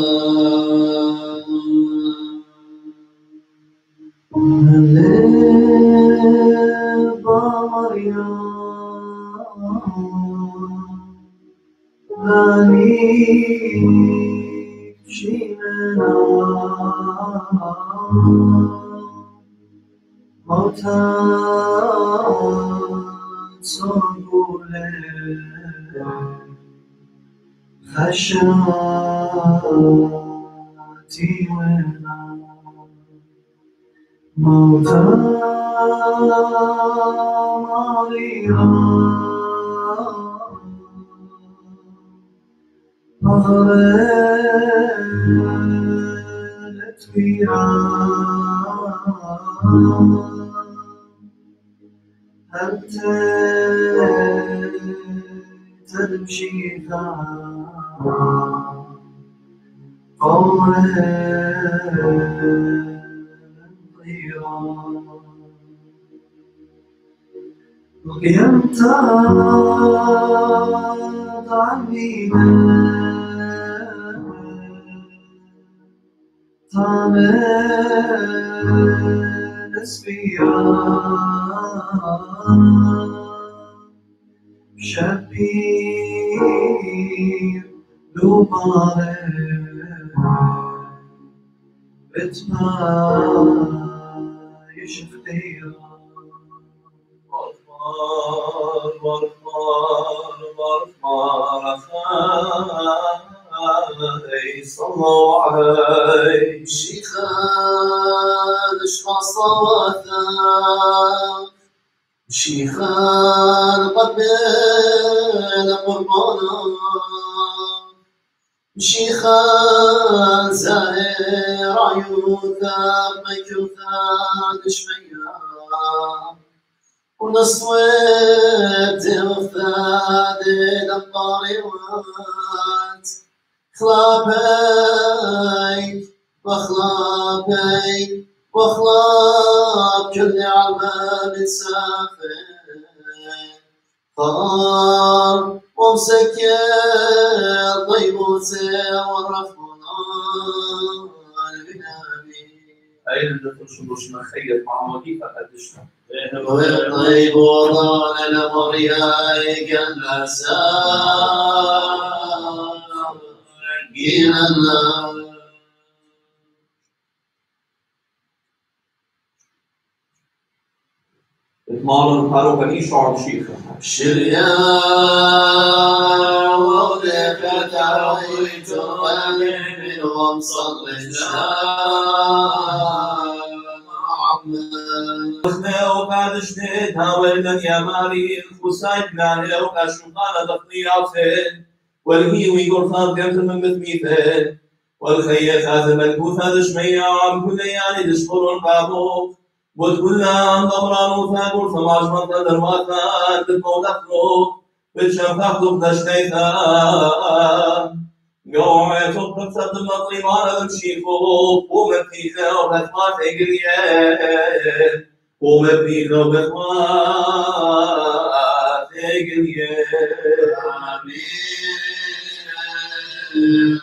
شاء صلوا عليه شيخان اشفع صلواتك شيخان قبل قربانا شيخان زاهر عيوثك مكوثك شميا ونصوت وفاد الطاريوات خلابي واخلاب كل عمام سافر قار ومسكر ضيبوسي والرحمن بنامي أين ندخل شنوش مخيط مع وظيفة قدشنا والطيب وضال المرياي كالنساء جينا الله اتمارن قالوا بني شعر شيخة شريا وضيفة عويت قلبي منهم صلينا وقادشني تاولنا يا ماري وسايدنا لو كشوفانا دقني عفين والهي ويقرصان قمت من مثميثين والخيات هذا ملكوث هذا شميع عم كل يعني تشكرون بابو وتقولنا أن ضمران وثاقل فماش من قدر واتان تتموتخلو بالشمخخلو بدشتيثان قوعي تقرب سبت المطرمان المشيخو ومبتيخا وبثمات اقليان ومبتيخا وبثمات اقليان آمين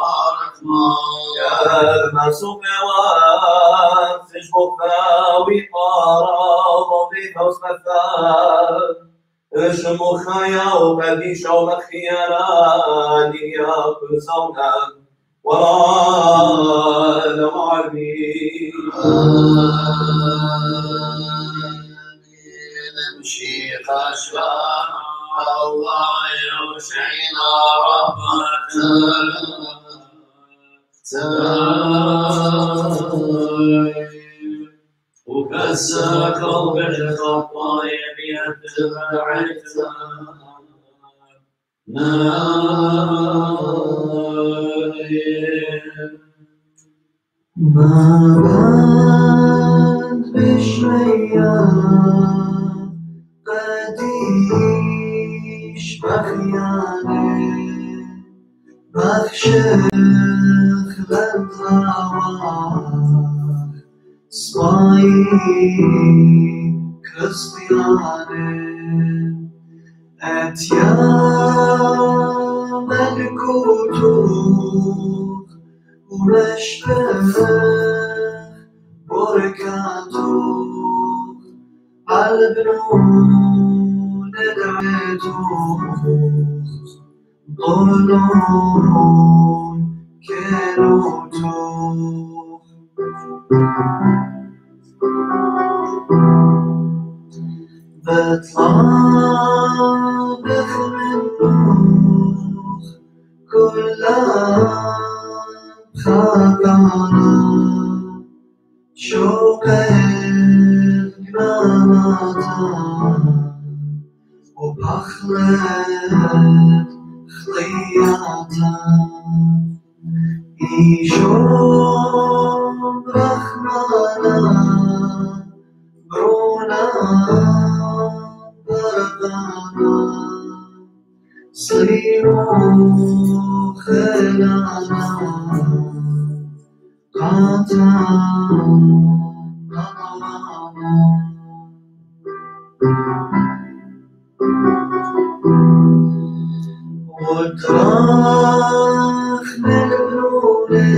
يا المنسوق نوان تشبكا ويقارا وضيفا وسكثا الشمو خايا وقديشا ومخيانا دنيا كل صونا وراء المعلمين نمشي خشبان الله يوشعنا رحمة وكسك بالخطايا بيتبعتها ما بعد بشوية قديش بخيانة بخشخ للطوار صايم كصبيانة أتيام الكتب ونشبه بركاته عالبنون دعيته قولون كنوتو بطلع بخمنوخ كلها خاقانا شوق قناماتا وبخلت خلياتا إيشون رحمانا برونا برقانا صيروا خلانا قاتا قمانا وتراخ بالبلونة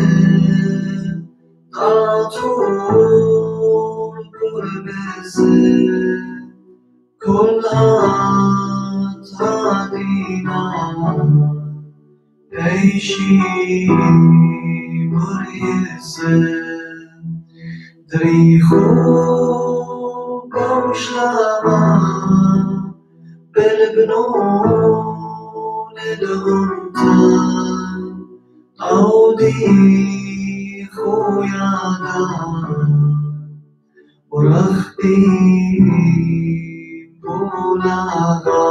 قاطور قربزة كل هادينا عيشي مريزة دريخو بوشلما بالبنون الغمتان عودي خويانا ورختي بولاغا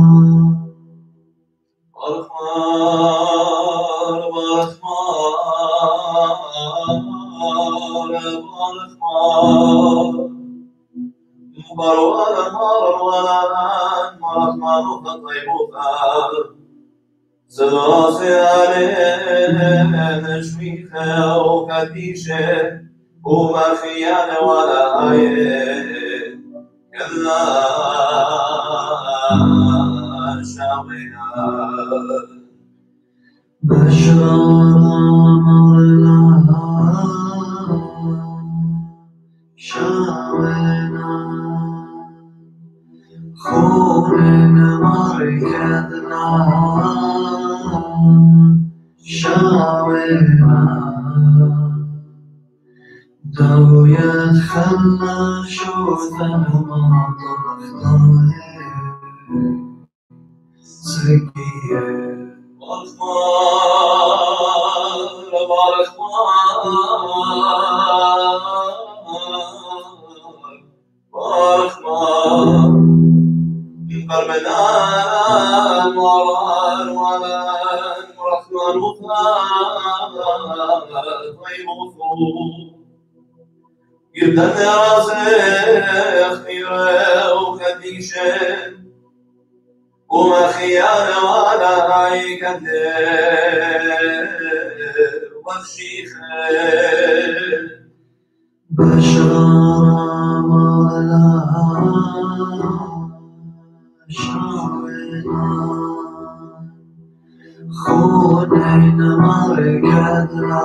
ومخيان ولا عين كلا شاوينا بشرى مولانا شاوينا خوننا مركزنا شاوينا دو يتخلى شوثا ما طرقنا سكية يبدأ راسخ خيره وخديشه وما خيانة ولا هاي كذب وخشيخة بشرى مولانا شاوينا خوننا مركزنا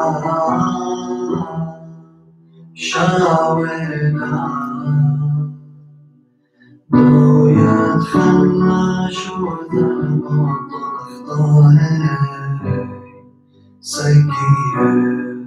شاوينا لو يتخلى شوذا المطرح ضاهي سيكيه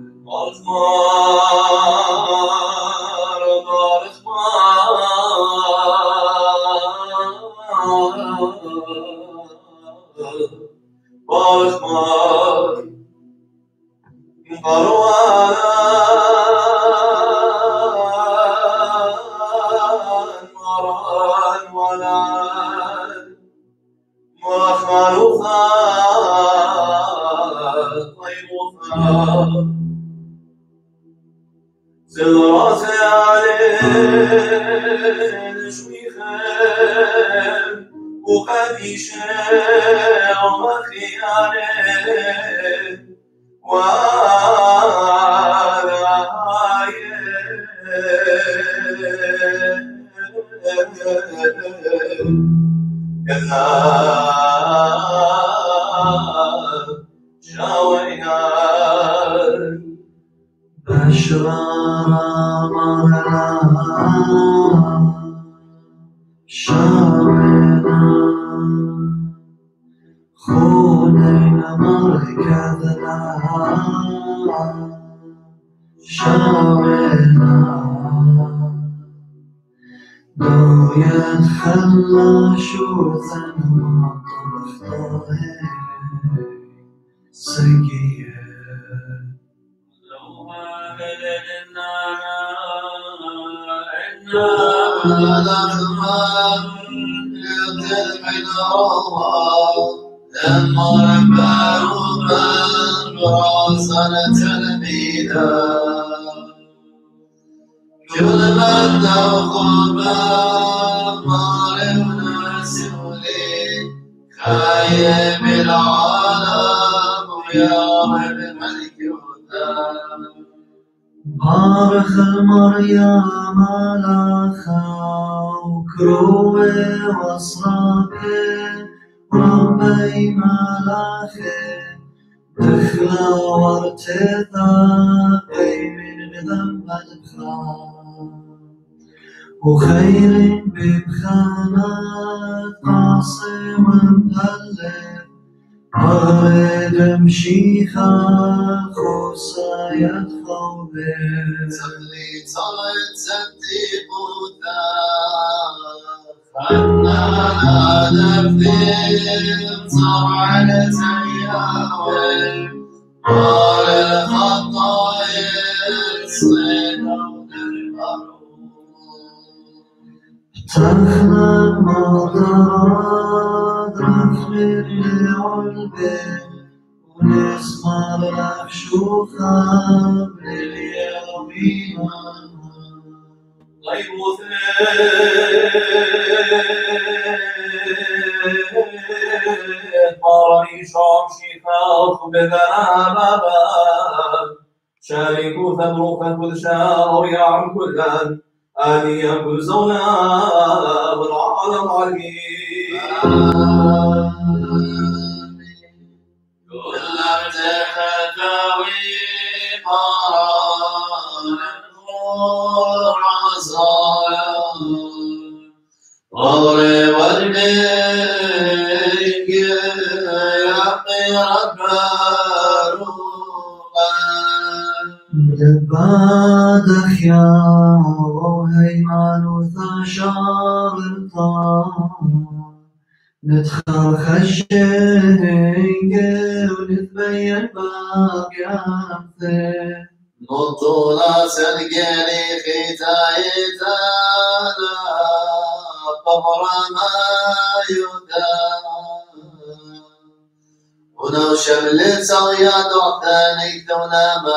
بشرى مولانا شاوينا خون كونين مركزنا شاورنا لو يتخلى شوثا مطرف طاهر سيئ لو هاهلنا كل من تخوف مارنا سولي خايب العالم ويا رب الملك بارخ المريم ملاخا وكروه وصرابه ربي ملاخه دخلا وارتثاقي من ذنب الخام وخير ببخانات قاصي ومهلب أريد مشيخا خوصا يدخل به تخلي طلعت صديق خلنا نفتن صرع زياوي قال الخطايا صيدون تخلى المطرات رفل لعلبه ونسمع الأفشوخة لليومين طيب قارني شام شيخاخ بذابا شاركوا ثمروخا كل شاء يعم كلان آني يأكل زونا والعالم عليم كل ارتخذوي قران رزا غوري والبيك يقي رباروبا لباد أخيا وهيمان وثاشار الطار ندخل خشينك ونتبين باقيامته نطولا سنقلي ختايتانا قبر ما يدان ولو شملت صغياد وعثاني تونا ما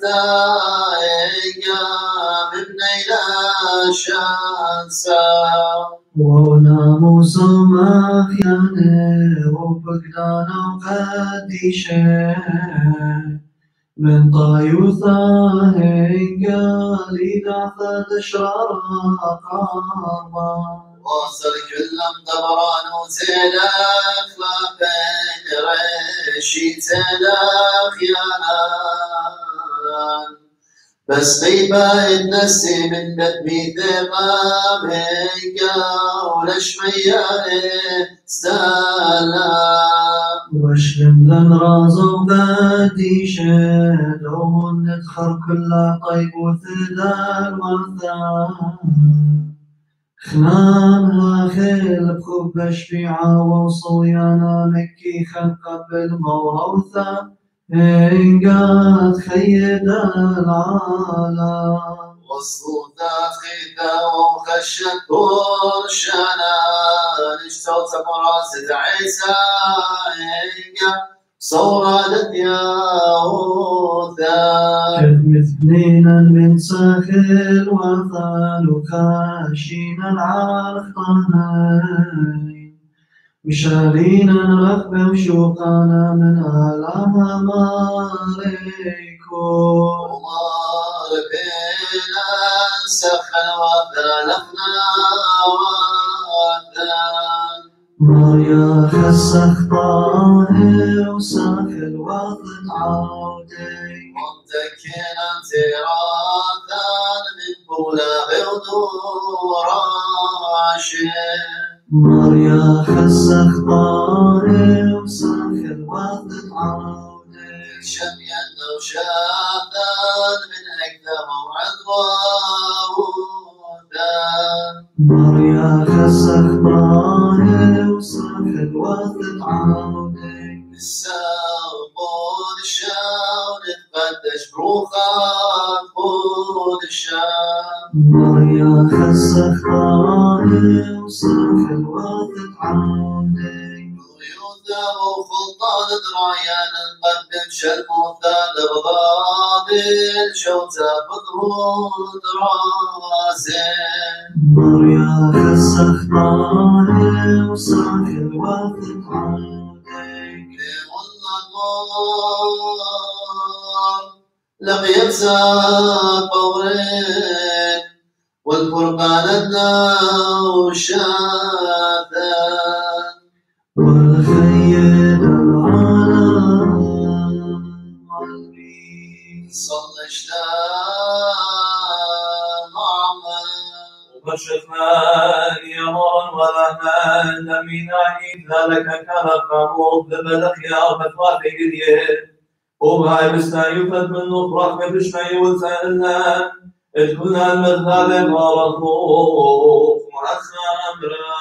يدان ابني لا شانسا وناموس ما خيانه وفقدانه وقديشه من طايوثه قال إذا أشرار قاربا واصل كلهم دبران وزيلك ما بين ريشي تلاك يانان بس طيبة النسي من بدمي ثمام ولش مياه سلام واشلم لن رازو بدي شادوهن ندخل كلها طيب وثلال وثان خنانها خيل بخب شفيعة وصويانا مكي خلق بالموروثة إن قد خيد العالم وصوتات خيثة وخشت برشانا نشتوت براسة عيسى صورة ياوثا كذب اثنينا من ساخر وثال وخاشين العرقانين مشالينا رغبة وشوقانا من آلامها ماريكو ومار بينا سخن وثالفنا وثان ماريا خسخ طاهر وساخ الوطن عودي متكنا تراثا من بولا ودور عاشق ماريا خسخ طاهر وساخ الوطن شادا من أكثر موعد وودان مريا خسخ طاهر وصاف الوقت عودك الساقون الشام نتقدش بروخان بود الشام مريا خسخ طاهر وصاف الوقت عودك ضيوفنا وخلطان درايان نقدم شرموثا لبابل شوتا بضرود راسين مريا خسخ طاهر وصاف الوقت عودك والله النار لم ينسى قورين والفرقان النوشاذان والخيل العالم قلبي صلى معمر وبشرنا يمر ولمن من عيد ذلك كان الخمود ببلغ يا فتوات قديه وبهاي بستايفت من نفرح بشمي وسألنا ادخلنا المثال ورخوف مع الخمرة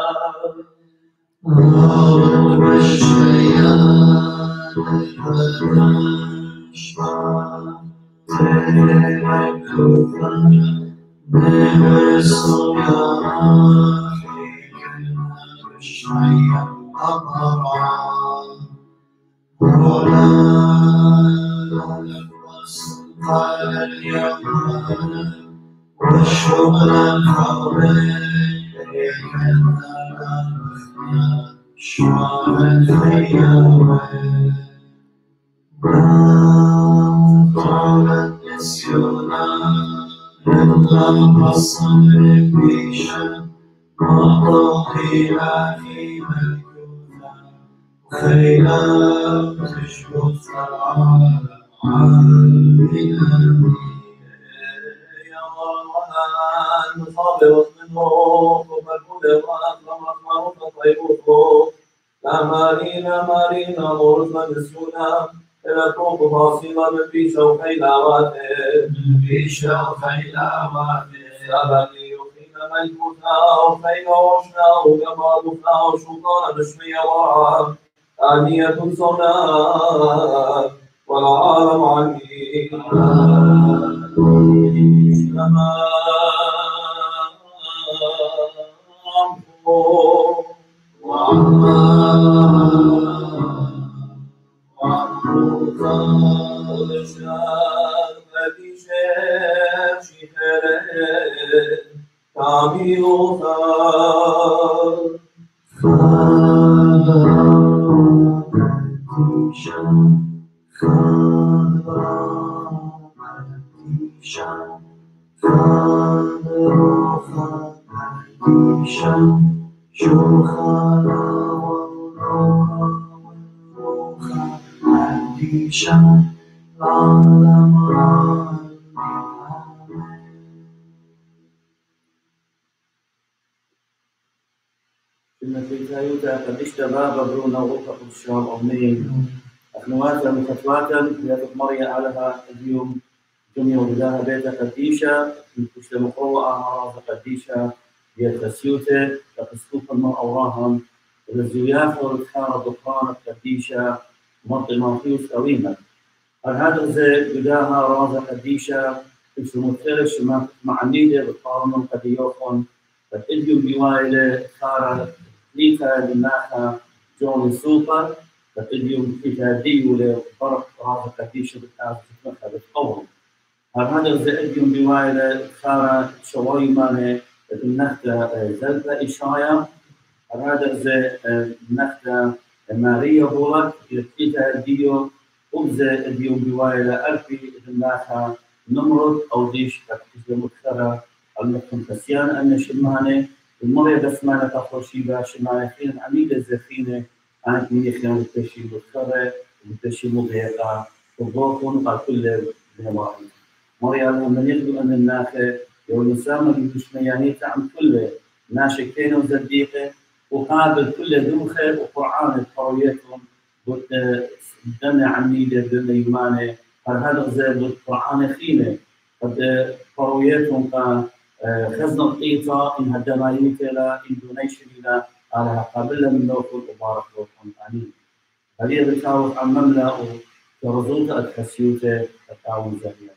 والشغل الحربي شعر الخيام طالت نسيونا إلا الصبر بيشا وطوحيلا في ملكونا خيلا تشبث العالم عالمنا المصابر والنور ومجهود وأكرم رحمه فطيبه مارينا مرزنا نسونا إلى طوق فاصلة من بيشة وخيلاواته سبني يخينا ملكوتنا وخينا وشنا وجمالنا وشوطنا نشمي ورعا آنية صنع والعالم عليم Timotheus قد اشتباب برونا وغفق الشام أمين أخنواتا مفتواتا بيتك مريا علىها اليوم جميع ولداها بيت قديشة مش مقروءة راza قديشة بيت سيوتة تقسطوف المرء أوراهم والزويات والتحارة دقران قديشة مرت المنفيوس أويما هذا زي بداها راza قديشة في متخيلش مع النيدة بالقارنون قديوخون فاليوم بوايلة خارة ليكا لناخا جون سوبر فاليوم كيكا ديولة فرق راza قديشة بالتعرف تتمخى بالقوم هذا اليوم بوايلة خارة شوي مانه بالنخدة زلبة إشايا هذا النخدة ماريا بولك كيكا ديو وبزا اليوم بوايلة أربي بالناخا نمرد أو ديش كتزا مكثرة المكتم كسيان أن شمانة المرية بس مانا تخوشي با شمانة خينا عميدة زخينة عنك مية خينا بتشي مكثرة وبتشي مضيقة وضوكم قال كل بهواهي مريا من يخدو أن الناخة يوم نسامة بمشميانية عن كل ناشكين وزديقة وقابل كل دوخة وقرآن القرويتهم دمنا عميدة دمنا يمانة هذا زي القرآن خيمة قد قروياتهم خزنة قيطة إن هدمايوت لا إندونيشيا لا على قبل من نوفل وبارك لكم آمين. هذه بتعرف عن مملأ ورزوت الخسيوتة التعاون زهية.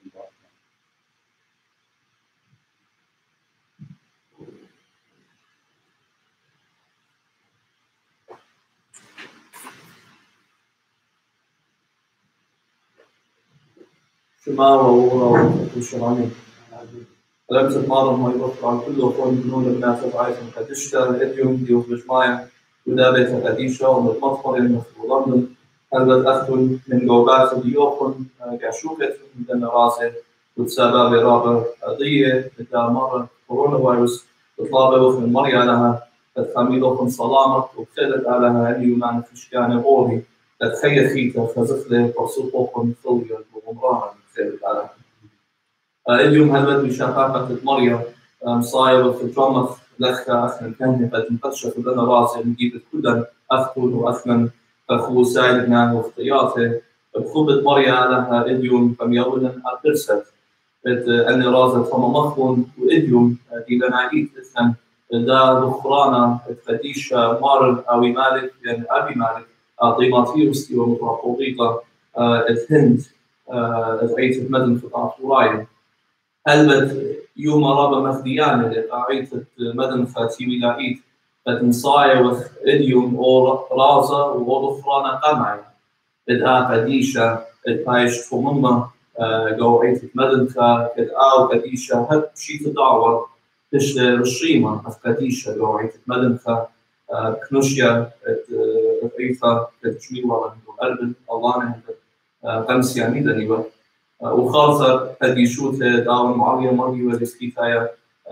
شما وورا وشراني لم تتمارن ما يبقى عن كل وقون بنون الناس بعيثم قدشتا اليوم ديوف بجماية ودابة قديشة ومتمطمر في لندن هل أخذ من جوبات ديوخن كشوكة من راسه وتسبب رابع قضية إذا مر كورونا فيروس تطلب وفن مريا لها تتخميل وفن صلامة وبتدت علىها اليوم فيش كان بوري تتخيل فيك فزفلة وصوت وفن فليا ومرانا بتدت علىها اليوم هلبت بشقاقة مريا مصايبة في الجمخ لخا أخنا كهنة فتنقشف لنا راسه نجيب كلا أخذ وأخنا أخو ساعدنا واختياته بخوبة مريا لها اليوم فميولا أرسلت أن رازة فما مخون وإديوم دي لنا عيد إثنان دا دخرانا قديشة مار أبيمالك يعني أبيمالك تيموثيوس دي ومترقوطيقة الهند عيد مدن في طاطورايا هلبت يوم رابا مخديان لقاعية مدن فاتي ولاعيد فتنصايا وث إديوم أو رازة ودخرانا قمعي إدعا قديشة إدعايش فمما قوعية مدنك كدعاو قديشة هد شي تدعور تش رشيمة قديشة قوعية مدنك كنوشيا عيفة كتشميوة وأربن الله نهد قمس يعني دنيبا وخاصة قديشوته داون معاوية مريوة لسكيتايا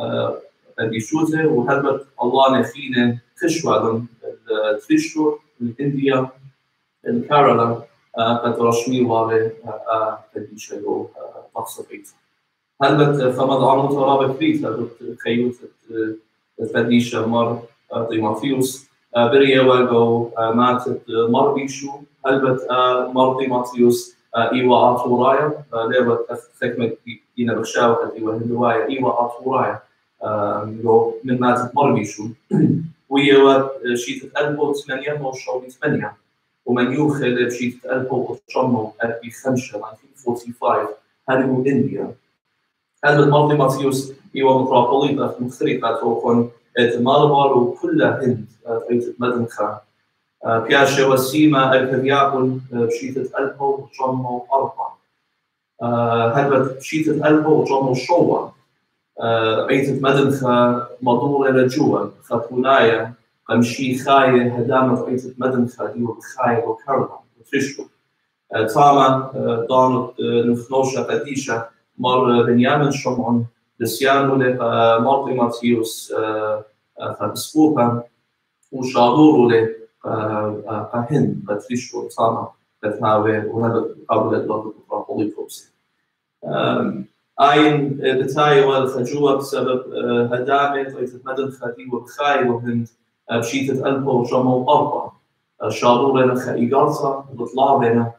قديشوته وهلبت الله نخينة خشوة التريشور الإنديا الكارالا قد رشمي والي قديشة لو مقصفيت هلبت فمد عنو ترابة كريتا خيوت قديشة مر تيموثيوس بريا وغو ماتت مر بيشو هلبت مر تيموثيوس إيوا آتورايا لابد تخكمة دينا بخشاوة إيوا هندوايا إيوا آتورايا من ماتت مر بيشو ويوا شيتة ألبو 8 وشوي 8 ومن يوخل بشيتة ألبو وشمو أبي 5 1945 هربوا إنديا هذا المرضي ماتيوس إيوا متراقليطة مختلفة توقن مالبار وكلها هند في مدن خان بياشا وسيما الكرياكل بشيتة ألبو وشمو 4 هذا بشيتة ألبو وشمو شوا عيتة مدن خا مدورة لجوا خطونايا قمشي خاية هدامة عيتة مدن خا ديو بخاية وكربا وتشكو تاما دانت نفنوشة قديشة مر بنيامين شمعون دسيانو لقى مر تيموثيوس فبسقوها وشادورو لقى هند بتريشو تاما بتهاوي وهذا قبل الضغط الفراقولي فوبسي آين بتاعي والخجوة بسبب هدامة طيفة مدن خدي وبخاي وهند بشيتة ألبو وجمو أربعة شادور لنا خايقارتا وبطلع لنا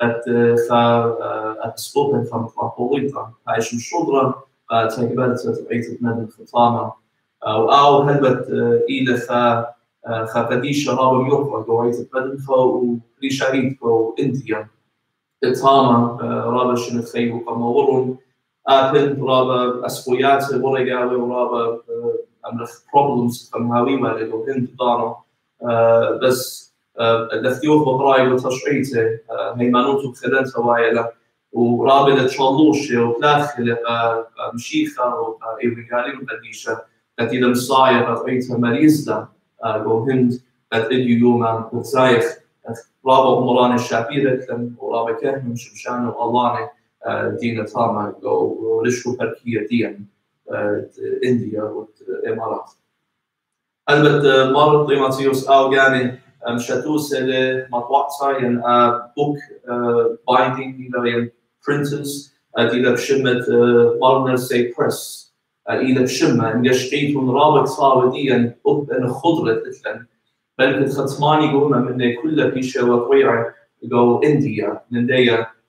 أتسبوبن فمطلقوليطا عايش مشودرا تاكبالت عيتة مدن خطامة أو هلبت إلى قديشة رابا يقرأ جو عيتة مدن وريشاريت جو إنديا إطامة رابا شنخي وقمورون أبن رابا أسبويات ورقاوي ورابا أمرخ problems فمهاويمة لجو هند دارو بس الاختيوف بقراي وتشعيته هيمانوتو بخلنسا وايلا ورابلة شالوشي وثلاثة مشيخة وإيريغالي وقديشة كتيدا مصايا قطعيتها مريزة جو هند قد إديو يوما وزايخ رابا أمراني الشعبيرة ورابا كهن شمشان والله دينا تاما ورشو بركية دين إنديا والإمارات البت مر تيموثيوس أو يعني مشاتوس لمطبعتها ين book binding إلى printers إلى بشمة مارنر سي بريس إلى بشمة إن يشقيتون رابط صاوديا أب إن خضرة إثلا بل كنت ختماني قوما من كل بيشة وطويعة جو إنديا من ديا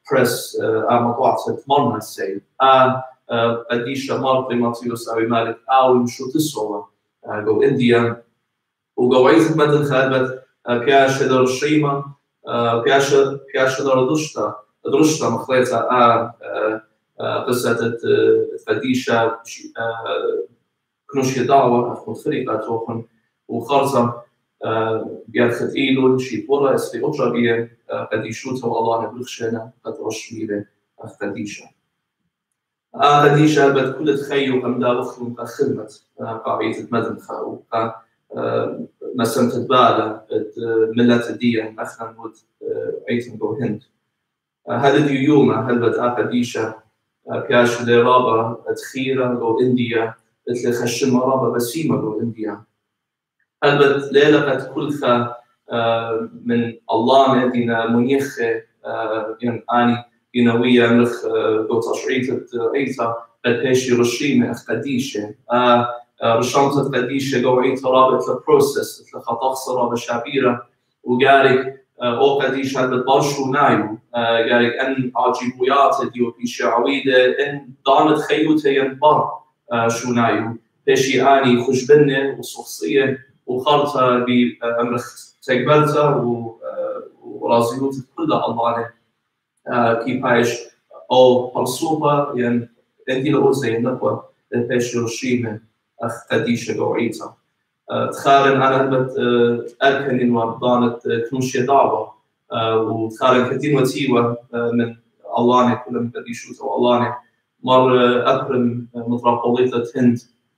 بريس مطوعة مرنا السيد قديش مار تيموثيوس أبيمالك مشو تسوى جو إنديا وجو عيث مدن خالبت بياش در الشيمة بياش در درشتا مخليتا قصة قديشة كنوش دعوة متفرقة توخن وخرزة بيرخت إيلون شي بورا اسفي أجربية قديشوتا والله نبلغشنا قد رشميلة قديشة قديشة بد كل تخيو قمدا وخلون خدمة قاعدة مدن خاو مسمت بالا ملة الدية أخنا ود عيتم جو هند هذا يوما هل بد قديشة بياش لرابا تخيرا جو إنديا مثل خشم رابا بسيمة جو إنديا هل بد ليلة قد كلها من الله مدينة منيخة يعني أني ينوية ملخ جو تشعيت عيتا البيشي رشيمة قديشة رشامة قديشة جو عيتا رابط البروسس مثل خطاخ رابا شابيرة وقارك أو قديش هذا برشو نايو قارك أن عجيبويات ديو بيشي عويدة إن دانت خيوتها ينبر شو نايو بيشي آني خشبنة وصخصية وخلطة بأمرخ تقبلتها ورازيوت كلها الله كي بايش أو برصوبة يعني عندي لأوزي نقوى بيشي رشيمة أخ قديشة جو عيتا تخارن أنا هبت أركن إنه ضانت كنوشية دعوة وتخارن كتير وتيوة من الله كل من قديشوت والله مر أكرم مترابوليطة هند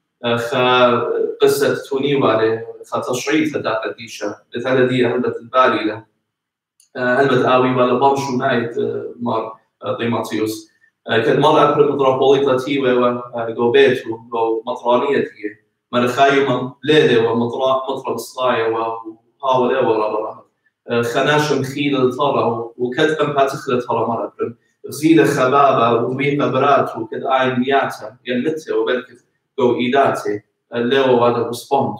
قصة توني عليه تشريط هذا قديشة مثلا دي هبت البالي له هبت آوي ولا بامشو نايت مر تيموثيوس كان مر أكرم مترابوليطة تيوة جو بيتو جو مطرانية تيه من خايم ليلة ومطرب صلاية وهاول ورا خناش مخيل الطرا وكتب باتخل ترى مرة غزيلة خبابة وميقة برات وكد عين مياتها ينمتها وبلكت جو إيداتي الليو هذا رسبوند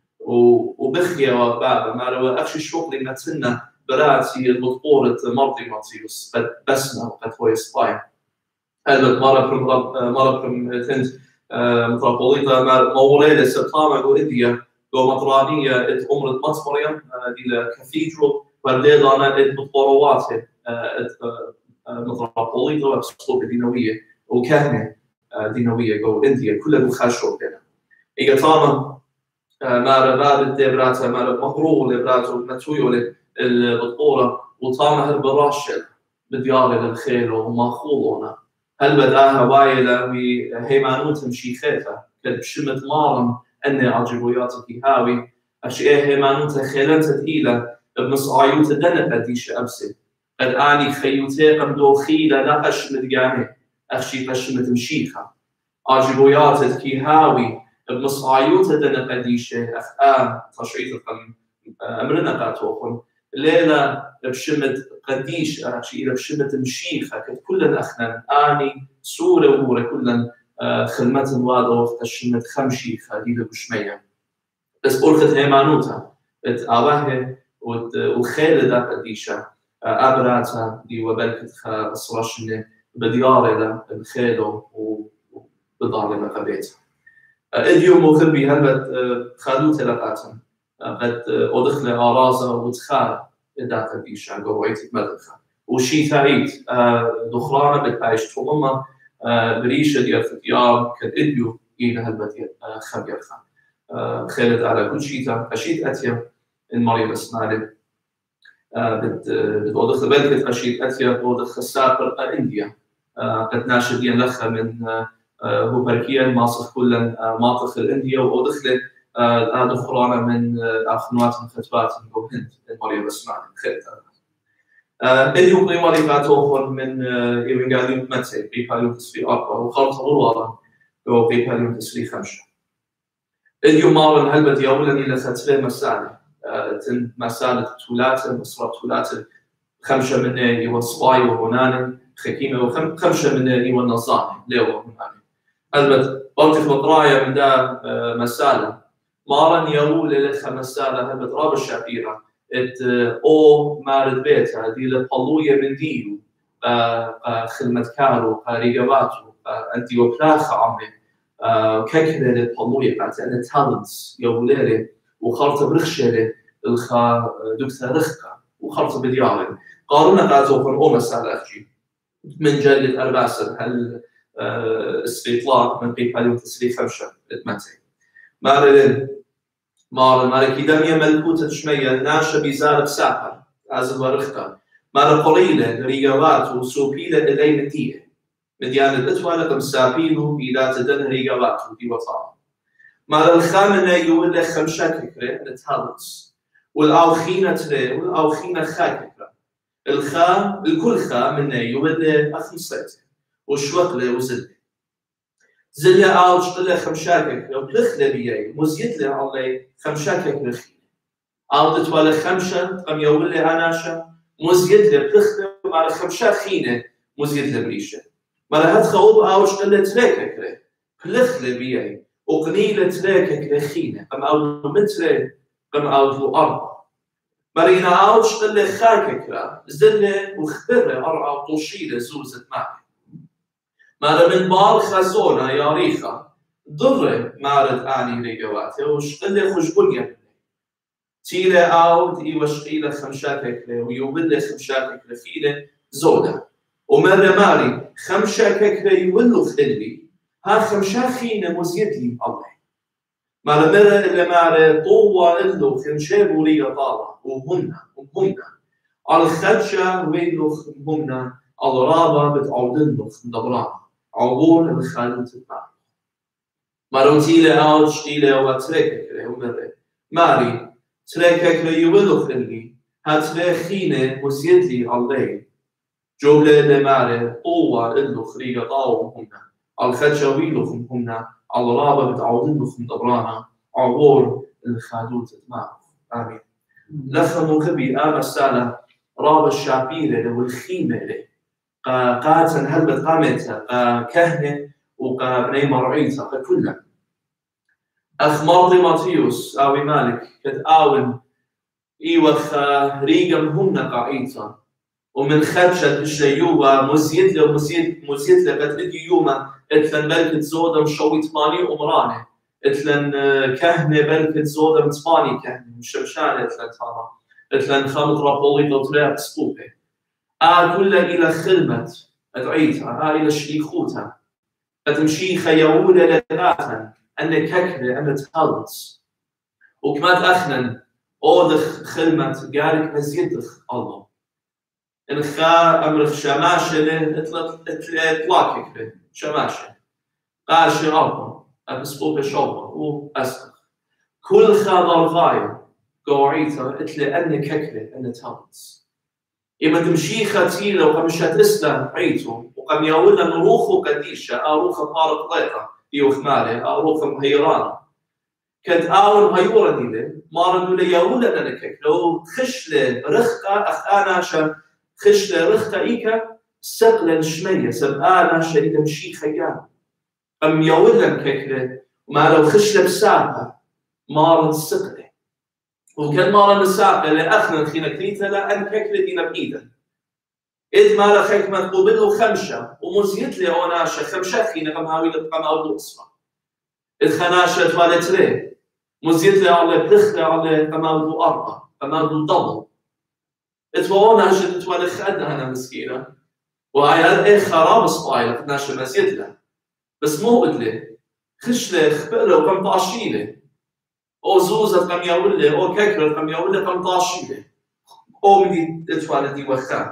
وبخيا وبابا ما لو أخشي شغلي نتسنى براتي المطبورة مرضي ماتيوس قد بسنا وقد هو يسبايا هذا مرة تنت مترابوليطة موليدة سبتامة جو إنديا جو مطرانية أمرت مطفريا دي كاثيدرال والليلة أنا مطبرواتي مترابوليطة وبسطوبة دينوية وكهنة دينوية جو إنديا كلها مخاشوا بنا إيجا طاما ما رباب الدبرات ما مقروه الدبرات ومتويو للبطورة وطاما هالبراشل بديار للخيل وماخوضونا هل بداها وايلة وهيمانوت مشيخيتها كد بشمت مارم أني عجبوياتك هاوي أشياء هيمانوت خيلنت تقيلة بمصعيوت دنت قديش أبسي قد آني خيوتي قمدو خيلة لا قشمت جاني أخشي قشمت مشيخة عجبوياتك هاوي بمصعيوت دنت قديش أخآم تشعيط أمرنا قاتوخن ليلة بشمت قديش أخشي إلى بشمت مشيخة كد كلن أخنا آني سورة وورة كلن خدمة وادا وقت الشمت خمشيخة دي بشمية بس قلت هيمانوتا اتعواه وخيل دا قديشة أبراتها دي وبلكت خصراشنة بديارة الخيلو وبضارة قبيتها اليوم مخبي هلبت خادوت لقاتهم قد أدخل رازا وتخال دا قديشة قوعيت مدخل وشي ثايت دخرانة بالبايش طولما بريشة ديال فتيار كالإديو إلى هلبت خبير خالد على كل شيء أشيد أتيا المريم اسماعيل بتوضخ بالكت أشيد أتيا بتوضخ السابر إنديا قد ناشدين لخا من هو بركيا ماصف كلا ماطخ الإنديا وأدخل دخرانة من أخنوات الخطبات من هند المريم اسماعيل خالد اليوم قيمة لفاتوخن من يوم قاعدين متى بيباليون تسري أربعة وخلط غروارا وبيباليون تسري خمسة اليوم مارن هلبت يولني لختفة مسالة تن مسالة تولاتة مصرات تولاتة خمسة من يو صباي وهنان خكيمة وخمسة من يو النصاني ليه وهنان هلبت بلتخ مطرايا من دا مسالة مارن يول لخ مسالة هلبت راب الشعبيرة او مارد بيتها دي لبالوية من ديو خدمة كارو ريجواتو أنتي وبلاخ عمي ككله للطلوية بعد أن talents يوليره وخرط برخشله الخا دكتور رخكا وخرط بدياره قارنا قاتو كن أومس على أخجي من جلد أرباسل هل استطلاع من قيب عليهم تسري خمسة اتمتعي مارل كيدامية ملكوتة شمية ناشا بيزار بساحة عزل ورخكا مارل قريلة ريقوات وسوبيلة إلي مدية مديان الأتوى لكم سابيلو إذا تدن ريقوات ودي وطاعة مارل الخامنة يولي خمسة ككرة نتهالنس والأوخينة تري والأوخينة خاككرة الكل خا منه يولي أخمسة وشوكله وزله زله أوش قله خمشاكك لو بلخله بيجي مزيدله على خمشاكك رخيله أو تتولى خمسة قم يولي أناشا مزيدله بلخله على خمشة خينة مزيدله بريشة مرة هتخوب أوش قله تلاكك بلخله بيجي وقنيله تلاكك رخينة قم أودو متر قم أودو أربعة مرينا أوش قله خاكك زله وخبره أرعى طوشيله زوزت معك مارا من بار خزونة يا ريخا ضر مارد آني ريقواته وشقله خشبونيا تيله أود وشقيله خمشاتك له ويوبله خمشاتك لفيله زودة ومرة ماري خمشاتك له يولو خلي ها خمشاخينة مزيدلي الله مارا مرة اللي مارا طوة إلو خمشابو لي طالة وهمنا على الخدشة ويلو همنا على رابا بتعودنو خمدبرانا عبور الخالوت الماء ماروتيله أو تشتيله وتركك له مرة ماري تركك له يولو خلي هترخينه مزيدلي الله جوله لماري قوة إلو خريقة طاوم همنا على الخدشة ويلو همنا على رابا بتعودنو خمدبرانا عبور الخالوت الماء آمين لفهموا خبي آب السالة رابا الشعبيلة والخيمة له قاتن هلبت قامتها كهنة وقابني مرعيتها كلها أخ تيموثيوس أبيمالك كد آون إيوخ ريقم هم قاعيتها ومن خدشة الشيوبة مزيد قد إدي يوما إتلن بلكت زودم شوي تماني أمرانه إتلن كهنة بلكت زودم تماني كهنة مشمشانة إتلن تاما إتلن خامت رابولي دوتريا بسبوبه كلها إلى خدمة أدعيتها إلى شيخوتها أتمشيخ يولى لذاتا أن ككلة أن تخلص وكما تأخنن أودخ خدمة قارك مزيدخ الله إن خا أمرخ شماشة إطلاقك شماشة قاشي ربا أبسبوب شوبا وأسخ كل خا ضرغاية قوعيتها إتلا أن ككلة أن تخلص إما تمشي خاتيلة وقمشات إسلام عيتو وقم يقولنا نروخو قديشة أروخ طارق ليقة يوخمالي أروخ مهيرانة كد آون هيورا ديلة مارنو لي يقولنا نكك لو خشلة رخقة أخ آنا شا خشلة رخقة إيكا سقلا شمية سب آنا شا إذا مشي خيان قم يقولنا نككلة وما لو خشلة بساقة مارن سقلة وكان مارا مساقة لأخنا خينا كريتا لأن ككلة دينا بإيدا إذ مارا خيك ما تقوبله خمشة ومزيت لي أوناشة خمشة خينا قم هاوي لبقام أو الأصفى إذ خناشة توالت لي مزيت لي على بلخلة على قم أو أربعة قم أو ضبل إذ وأوناشة توالت خدنا هنا مسكينة وهاي هذا خراب صبايلة قدناشة مزيت له بس مو بدلي خش لي خبره وقم طاشيله او زوزة قم يولي او ككرة قم يولي قم طاشيله او بدي اتوالدي وخا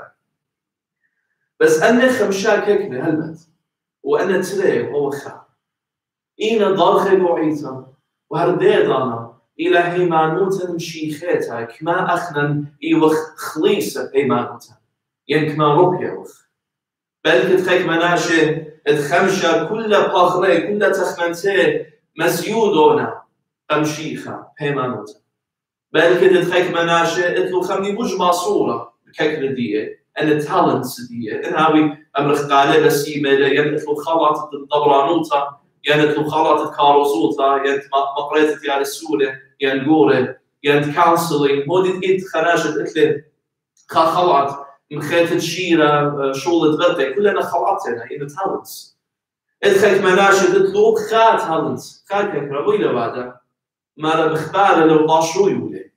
بس أنا خمشا ككرة هلمت وأنا تري او وخا إينا ضاخي بوعيتا وهرديدانا إلى هيمانوتا مشيخيتا كما أخنا إيوخ خليصة هيمانوتا ين كما روبيا وخ بل كتخيك مناشي الخمشة كلها باخري كلها تخمنتي مسيودونا قمشيخة هيمانوتا بل كتخيك مناشي اتلو خمني بوج ماسورة ككرة دية أن تالنتس دية إنهاوي أمرخ قالة بسيمة ين اتلو خلاطة الدبرانوتا ين اتلو خلاطة كاروزوتا ين مقريتة يعني السولة ين قورة ين كانسلينج مودي إد خناشة اتلو خلاط مخيت تشيرة شغل تغطي كلنا خلطنا إن تالنتس إدخلت مناشد تلوك خات تالنتس خات كربويلة بعدها ما بخبار لو طاشو يولي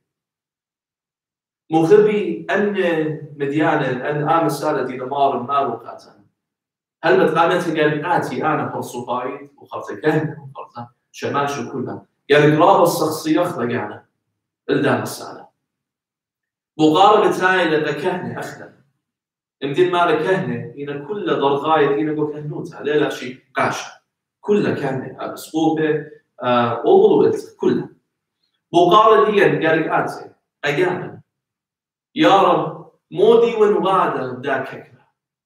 مغربي أن مديانة أن آم السالة دي نمار مارو قاتن هل بتقامت قال آتي أنا فرصوفايد وخرطة كهن وخرطة شماش وكلها قال قرابة الشخصية خلقانا الدام السالة مقاربة هاي لدى كهنة أخنا مدين مال كهنة إن كل ضرغاية إن جو كهنوتها لا شيء قاشة كل كهنة أسقوبة أولوت كلها مقاربة دي قال آتي أجانا يا رب مودي ونوعد دا ككنا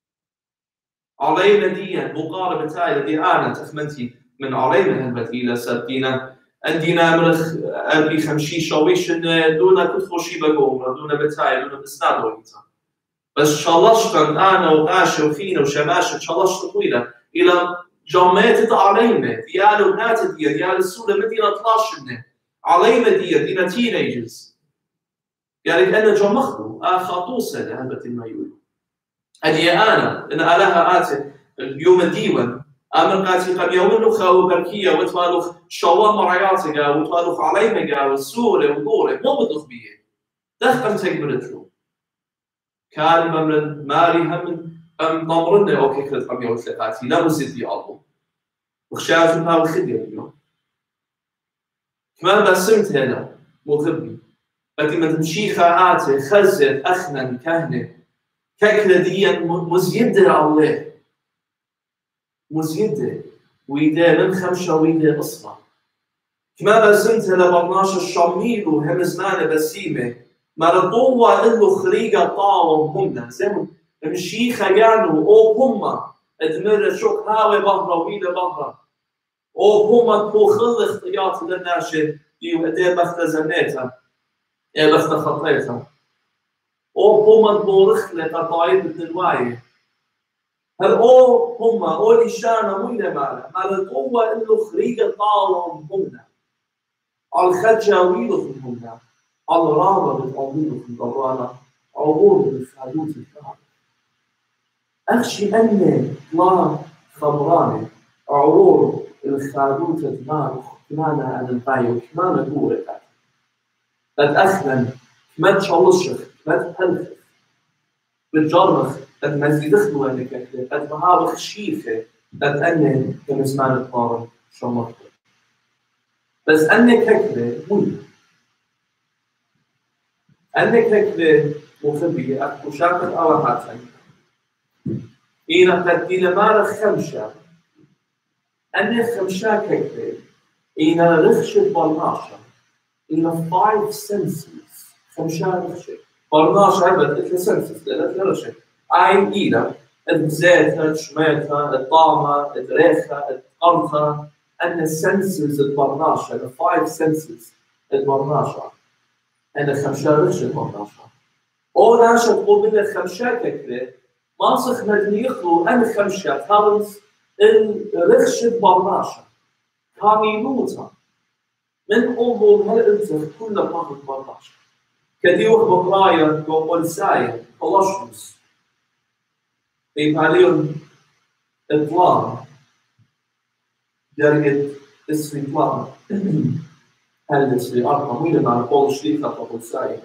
علينا دي مقاربة هاي التي أنا تخمنتي من علينا هالبتيلة سبتينا عندنا مرخ أبي خمشي شويشن دون كتخوشي بقوم دون بتاعي دون بسناد وقتها بس إن شاء الله شكرا أنا وقاشة وفينا وشماشة إن شاء الله شطويلة إلى جمعت علينا ديال ونات ديال السورة مدينة 12 علينا دينا تينيجرز يعني أنا جمخو خاطوسة لهذا ما يقولوا هذه أنا إن ألاها آتي اليوم الديوان أمر قاتي قد يوم خاو بركية وتوالوخ شوام رياضية وتوالوخ عليمة والسورة ودورة مو بدخ بيه دخل تكبرتلو كان بمرن ماري هم ضمرنا أو كيكرت قم يوم ثلاثاتي لا مزيد لي أبو وخشاف منها وخدي اليوم كمان بسمت هنا مغربي بدي ما تمشي خاعاتي خزت أخنا كهنة ككرديا مزيدة الله مزيدة ويدا من خمسة ويدا أصلا كما بزنت لبرناش الشميل وهم زمان بسيمة ما رضوا إنه خريجة طاوم همنا زي مشي خيانو أو هما ادمر شوك هاوي بهرة ويدا بهرة أو هما تبو خل اختيات للناشي دي وقدي بختزنيتها إيه بختخطيتها أو هما تبو رخلة قطايد الدلواية هل هم أولي شانا ويدا مالا القوة إنه خريجة طالهم همنا على الخجة ويلهم همنا على الرابة بالأميلهم ضرانا عبور بالفادوت الكهر أخشي أني لا خبراني عبور الخادوت المارخ كمانا عن الباي وكمانا دورة أتأخنا كما تشلشخ كما تحلخ بالجرمخ قد ما زيدخلوا أنا كده قد ما هذا خشيفة قد أنا كمزمان الطارم شو مرتب بس أنا كده مهم أنا كده مخبية أكو شاكل أو حاتن إنا قد إلى مارا خمسة أنا خمسة كده إنا رخشة بالناشا إنا 5 senses خمسة رخشة بالناشا عبد إثنى senses لأنها رخشة عين إيدا الزيتها الشميتها الطامة الريخة القرطة أن senses البرناشة ال 5 senses البرناشة أنا خمسة رخشة البرناشة أو ناشا تقول من خمسة كده ما صخ مدني يخلو أن خمسة كارنس الرخشة برناشة كامينوتا من أمور هالإنسان كل ما برناشة كديوخ بقرايا وقلسايا فلاشمس عليهم إطلاق درجة استطلاق هل اسمي أرقام وين مع قول شريكة فقلسايا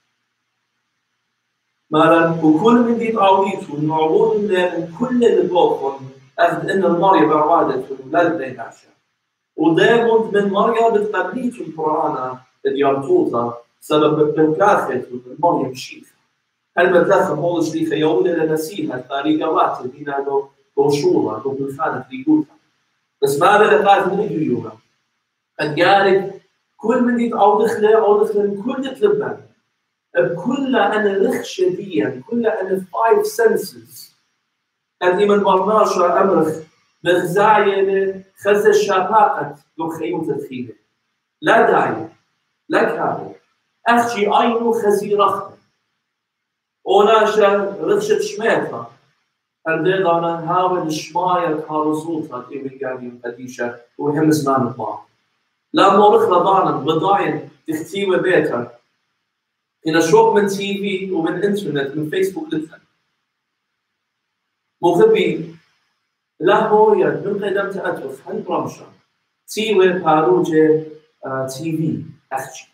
مالا وكل من دي تعويض ونعوض من كل اللي بوقهم أخذ إن المرية بعوادة ولاد بين عشاء ودايموند من مرية بتقبليت القرآن ديارتوطة سبب بالكاخت والمرية مشيخ هل بتلاقي قول شريكة يولي لنسيها الطريقة وقت دينا له بوشورة له بالخانة ريقوتها بس ما بلقات من يجيوها قد قالك كل من دي أو دخلة من كل تلبان بكل أنا رخشة ديا كل أنا 5 senses قد من برناشة أمرخ بغزاية خزة شاباقة لو خيوط الخيلة لا داعي لا كاري أخشي عينو خزيرخنا وناشا رخشة شميتها الديدانا هاول الشماية كارزوتها تيوي قاعدين قديشة وهم زمان الله لا مورخ لضانا بضاين تختيوي بيتها هنا شوق من تي في ومن انترنت من فيسبوك لتها مغبي لا هو يد من قدمت أتوف هل برمشة تيوي باروجة تي في أخشي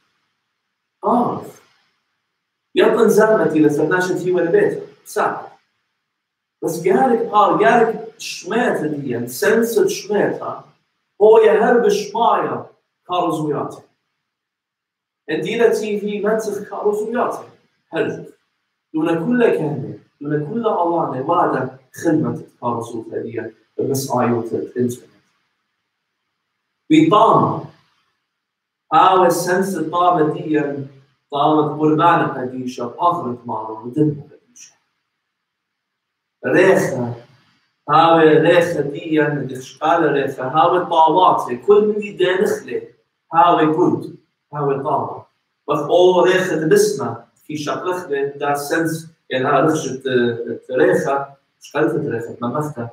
يطن زامتي لسناشة تيوي البيت ساعة بس قالك شماتة دي سنسة شماتة هو يهرب شماية كارزوياتي الديلة تي في منسخ كارزوياتي هرجف دون كل كلمة دون كل أوانة بعد خدمة كارزويات هذه بس آيوت الإنترنت بطامة هاو السنس الطامة دي طامة قربانة قديشة بأغرق مارو ودمه قديشة ريخة هاو ريخة دي دخشقال ريخة هاو الطاوات كل من دي دانخلة هاو قد هاو طامة وخو ريخة بسمة في شقلخلة دا السنس يعني ها رخشة ريخة شقلت ريخة ممختة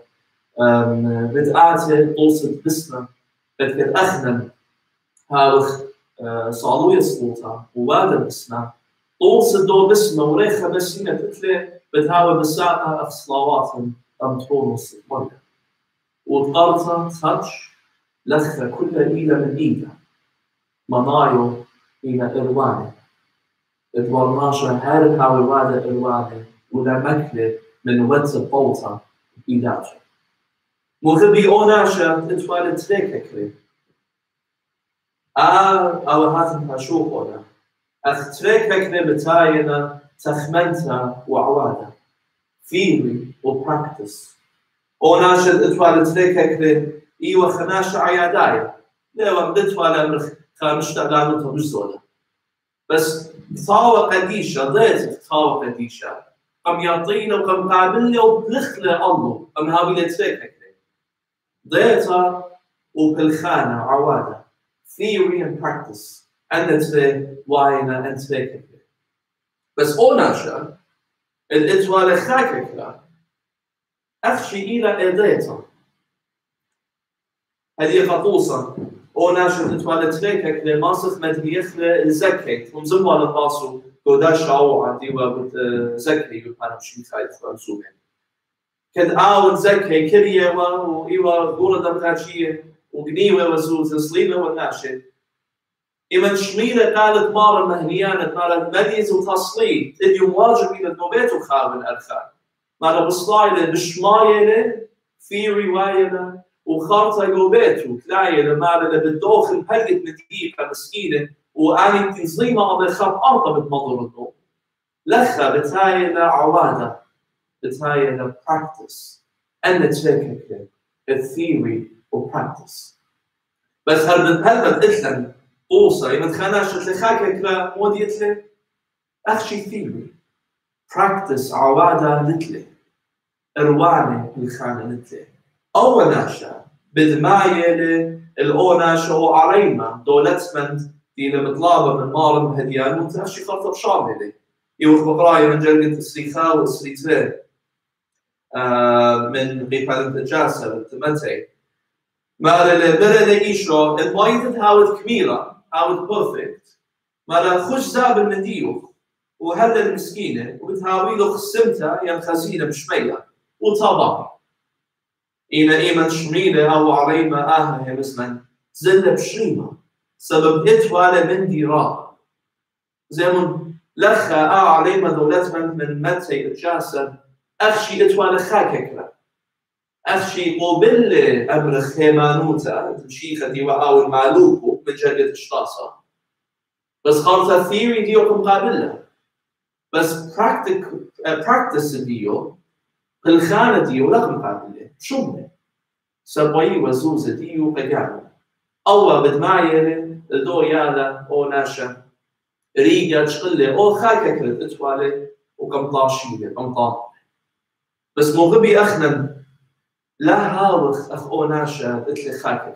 بدأت توصل بسمة بدأت أخنم هاوخ صالوية صوتها ووادا بسمة توصل دو بسمة وريخة بسمة تتلي بتهاوي بساعتها أخصلاواتهم أمتونس مرة وطارتها تخدش لخة كل إيدة من إيدة منايو إلى إرواني اتورناشا هارد هاوي وادا إرواني ولا مكلة من وقت الطوطة إيداتها مغبي أوناشا تتوالد تريككري أو هاتم هشوفونا أختريككري بتاينا تخمنتا وعوادا theory وpractice أوناشا تتوالد تريككري إيوة خناشا عيادايا ليوة بتتوالد مرخ خامشتا لانوتا بجزولا بس بثاوة قديشة ضيت بثاوة قديشة قم يعطينا وقم قابلنا وبلخلة الله قم هابيلة تريككري ضيتا وبالخانة عوادة theory and practice أنت واينا أنت فيك بس أوناشا الإتوال خاكك أخشي إلى إيديتا هذه خطوصة أوناشا الإتوال تفيكك لماسخ مدهيخلة الزكيت ومزموا للباسو قداش عو عندي وزكي يبقى مشي خايف وانسوبين كد آون زكي كريه وإيوا غورة دمغاشية وقنيوة وزوز صليبة والناشي إمن شميلة قالت مارا مهنيانة قالت مليز وتصليب تدي واجب إلى النوبات وخاب الأرخان مارا بصلايلة بشمايلة في رواية وخارطة يوباتو تلايلة مارا بالدوخل هلقت مدقيقة مسكينة وآني تنظيمة أبي خاب أرضا بتمضر النوم لخا بتايلة عوادة بتايلة practice أن تفكر الثيوري وpractice بس هل بتقلن توصل ما تخناش تلخاك كلا مودي يتلي أخشي ثيوري practice عوادة لتلي إرواني الخانة لتلي أول ناشا بدماية الأوناشا وعريمة دولتمند دي لمطلابة من مارم هديان وتأخشي خلطة بشاملة يوخ بقراية من جرقة السليخاء والسليتين من قيفان الجاسة والتمتعي ما لبرد إيشو المايدد هاود كميلة هاود بيرفكت ما لخش زابل من ديوخ وهلا المسكينة وبتهاوي له خسمتها يا خزينة بشمية وطبعا إينا إيمن شميلة أو عريمة هي مسمن زلة بشريمة سبب إتوالة من ديرا زي من لخا عريمة دولتمن من متى الجاسة أخشي إتوالة خاككرا أخشي قبل أمر خيمانوتا تمشيخة دي وأو المعلوكو من جرقة الشطاسة بس خالصة ثيوري ديو مقابلة بس practice ديو الخانة ديو لا مقابلة شمة سبعي وزوزة ديو قجانة أول بدماية الدو يالا أو ناشا ريجا تشقلة أو خاككرا إتوالة وكمطاشيلة كمطانة بس مغبي أخنا لا هاوخ أخ أوناشا إتلي خاكك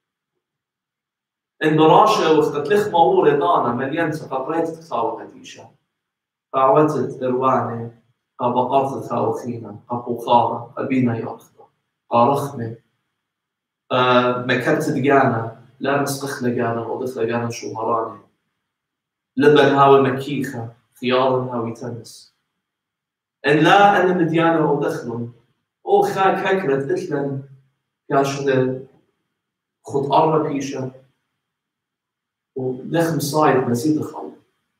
إن براشة وختلخ مورة دانا مليان سقطريت تخاو هديشة قاوتت إرواني قابقارت تخاوخينا قابوخارة قبينا ياخذ قارخمة مكبت دقانا لا مسقخ لقانا وضخ لقانا شو مراني لبن هاوي مكيخة خيار هاوي تنس إن لا أنا مديانة ودخلن أو خا كاكرت إثلا كاشد خد أربع بيشة ودخم صايد مزيد خال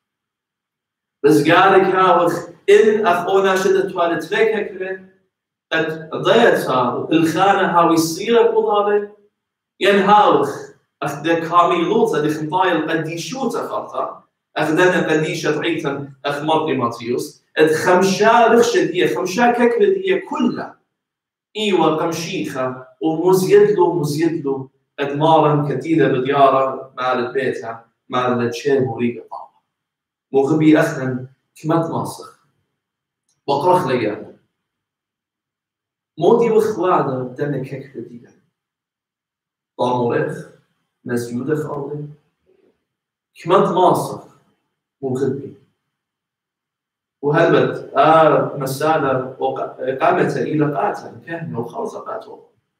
بس قالك هاوخ إن أخونا شدت والد لك هكذا قد ضيعتها الخانة هاوي الصيرة بضالة ينهاوخ أخذ كاميلوتا دي خمطايل قديشوتا خلطة أخذنا قديشة عيتا أخمر تيموثيوس خمشا رخشة دي خمشا ككلة دي كلها إيوة قمشيخة ومزيدلو قد مارا كتيدة بديارة مال بيتها مال التشيل مريقة طابة مغبي أخنا كمت ماسخ بقرخ ليانا مودي وخوادة بدنا ككلة دي طاموريخ مسجودة خالي كمت ماسخ مغبي وهلبت مسالة قامت إلى قاتل كهنة وخلصة قاتل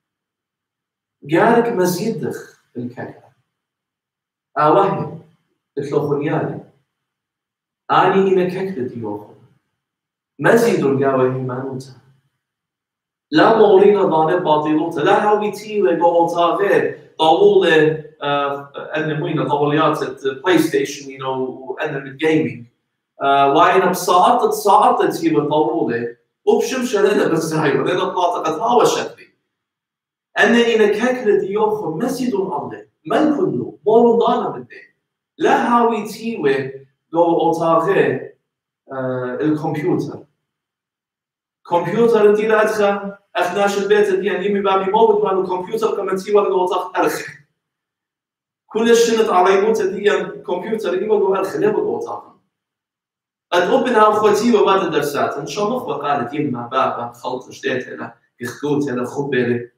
قالك مزيد دخ الكهنة وهي تلوخنياني آني إنا كهنة ديوخن مزيد القاوة هيمانوتا لا مورينا ضانب باطلوتا لا هاويتي وقوطا غير طاولة أن موينة طاوليات البلاي ستيشن وأن الجيمينج وانا بصعدت هي بالطاوله وبشمشه لنا بس هاي لنا طاقه هاو شكلي انني نكاكل ديوخ مسجد الله من كله مور ضانا بدي لا هاوي تيوي جو اوتاغي الكمبيوتر كمبيوتر انتي لا ادخل اخناش البيت دي يمي بابي موبد مال الكمبيوتر كما تيوي جو اوتاغ ارخ كل الشنط على يموت دي كمبيوتر يبغى جو ارخ يبغى اوتاغ قد أبنها أخوتي وبعد الدرسات إن شاء الله قالت يما بابا خلط جديت هنا يخكوت هنا خبري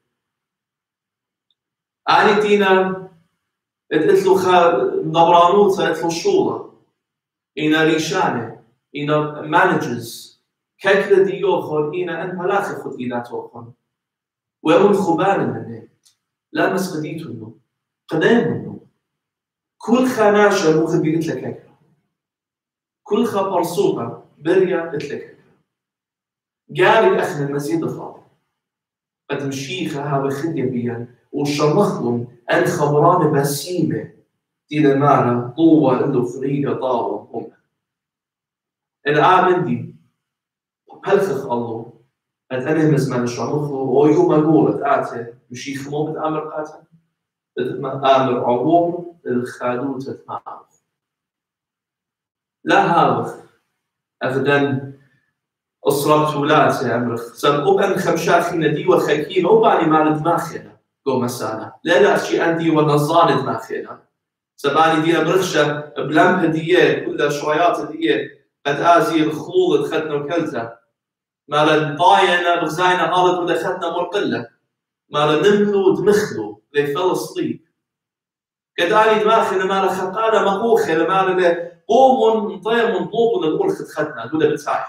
أنا دينا قلت له نبرانوت قلت له شولة إنا ريشانة إنا مانجرز كيكل ديوخون إنا أنت لا خد إنا توخون ويقول خبان منه لا مسقديت منه قدام منه كل خناشة مخبي قلت لك هيك كل خبر صوبة بريا اتلك قال أخنا المزيد خاطر قد مشيخة هذا خدي بيا وشمخلهم أن خبران بسيمة دينا معنا قوة عنده فريقة طاوة هم الآن دي هلخخ الله قد أنا مزمان شمخله ويوم أقول آتي مشيخ مو بتأمر قاتل بتأمر عموم الخالوت معه لا هاوخ أفدن أسرة ولات يا أمرخ سب أن خمشاخي ندي وخكين وباني مال دماخنا قو مسانا لا شيء عندي ونظان دماخنا سباني دي أمرخشة بلم هدية كل شويات هدية قد آزي الخلول دخلنا وكلتها مال الضاينة بغزاينا هارد ودخلنا مرقلة مال نملو دمخلو لي فلسطين قد آلي دماخنا مال خقالة مقوخة مال قوم طير منطوب للأول خدنا دولا بتاعي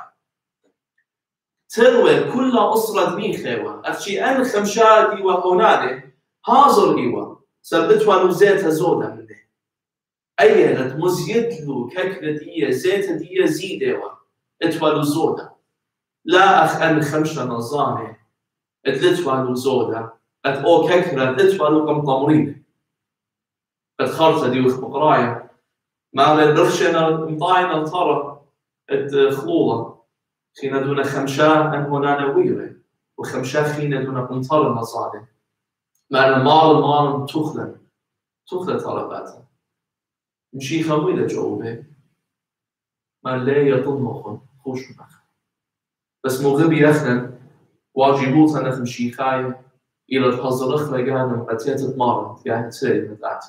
تروي كل أسرة ميخيوة أخشي أن خمشاتي وهونادي هازر إيوة سبتوا له زيت زودة منه أيهلت مزيدلو ككلة دية زيت دية زيديوة اتوا له زودة لا أخ أن خمشة نظامي اتلتوا له زودة أو ككلة اتوا له قمطمرين قد خرطة ديوخ بقرايا مع الرخشنا مطاينا ترى الخلوله خينا دون خمشة أن هنا نويرة وخمشة خينا دون قنطرة نصالة مع المال تخلى طلباتها مشي خويلة جوابه ما لا يطلقون خوش مخ بس مغبي أخنا واجبوتها نخمشي خاية إلى تهزرخ لقانا قتيت تمارن يعني تسير مدعتي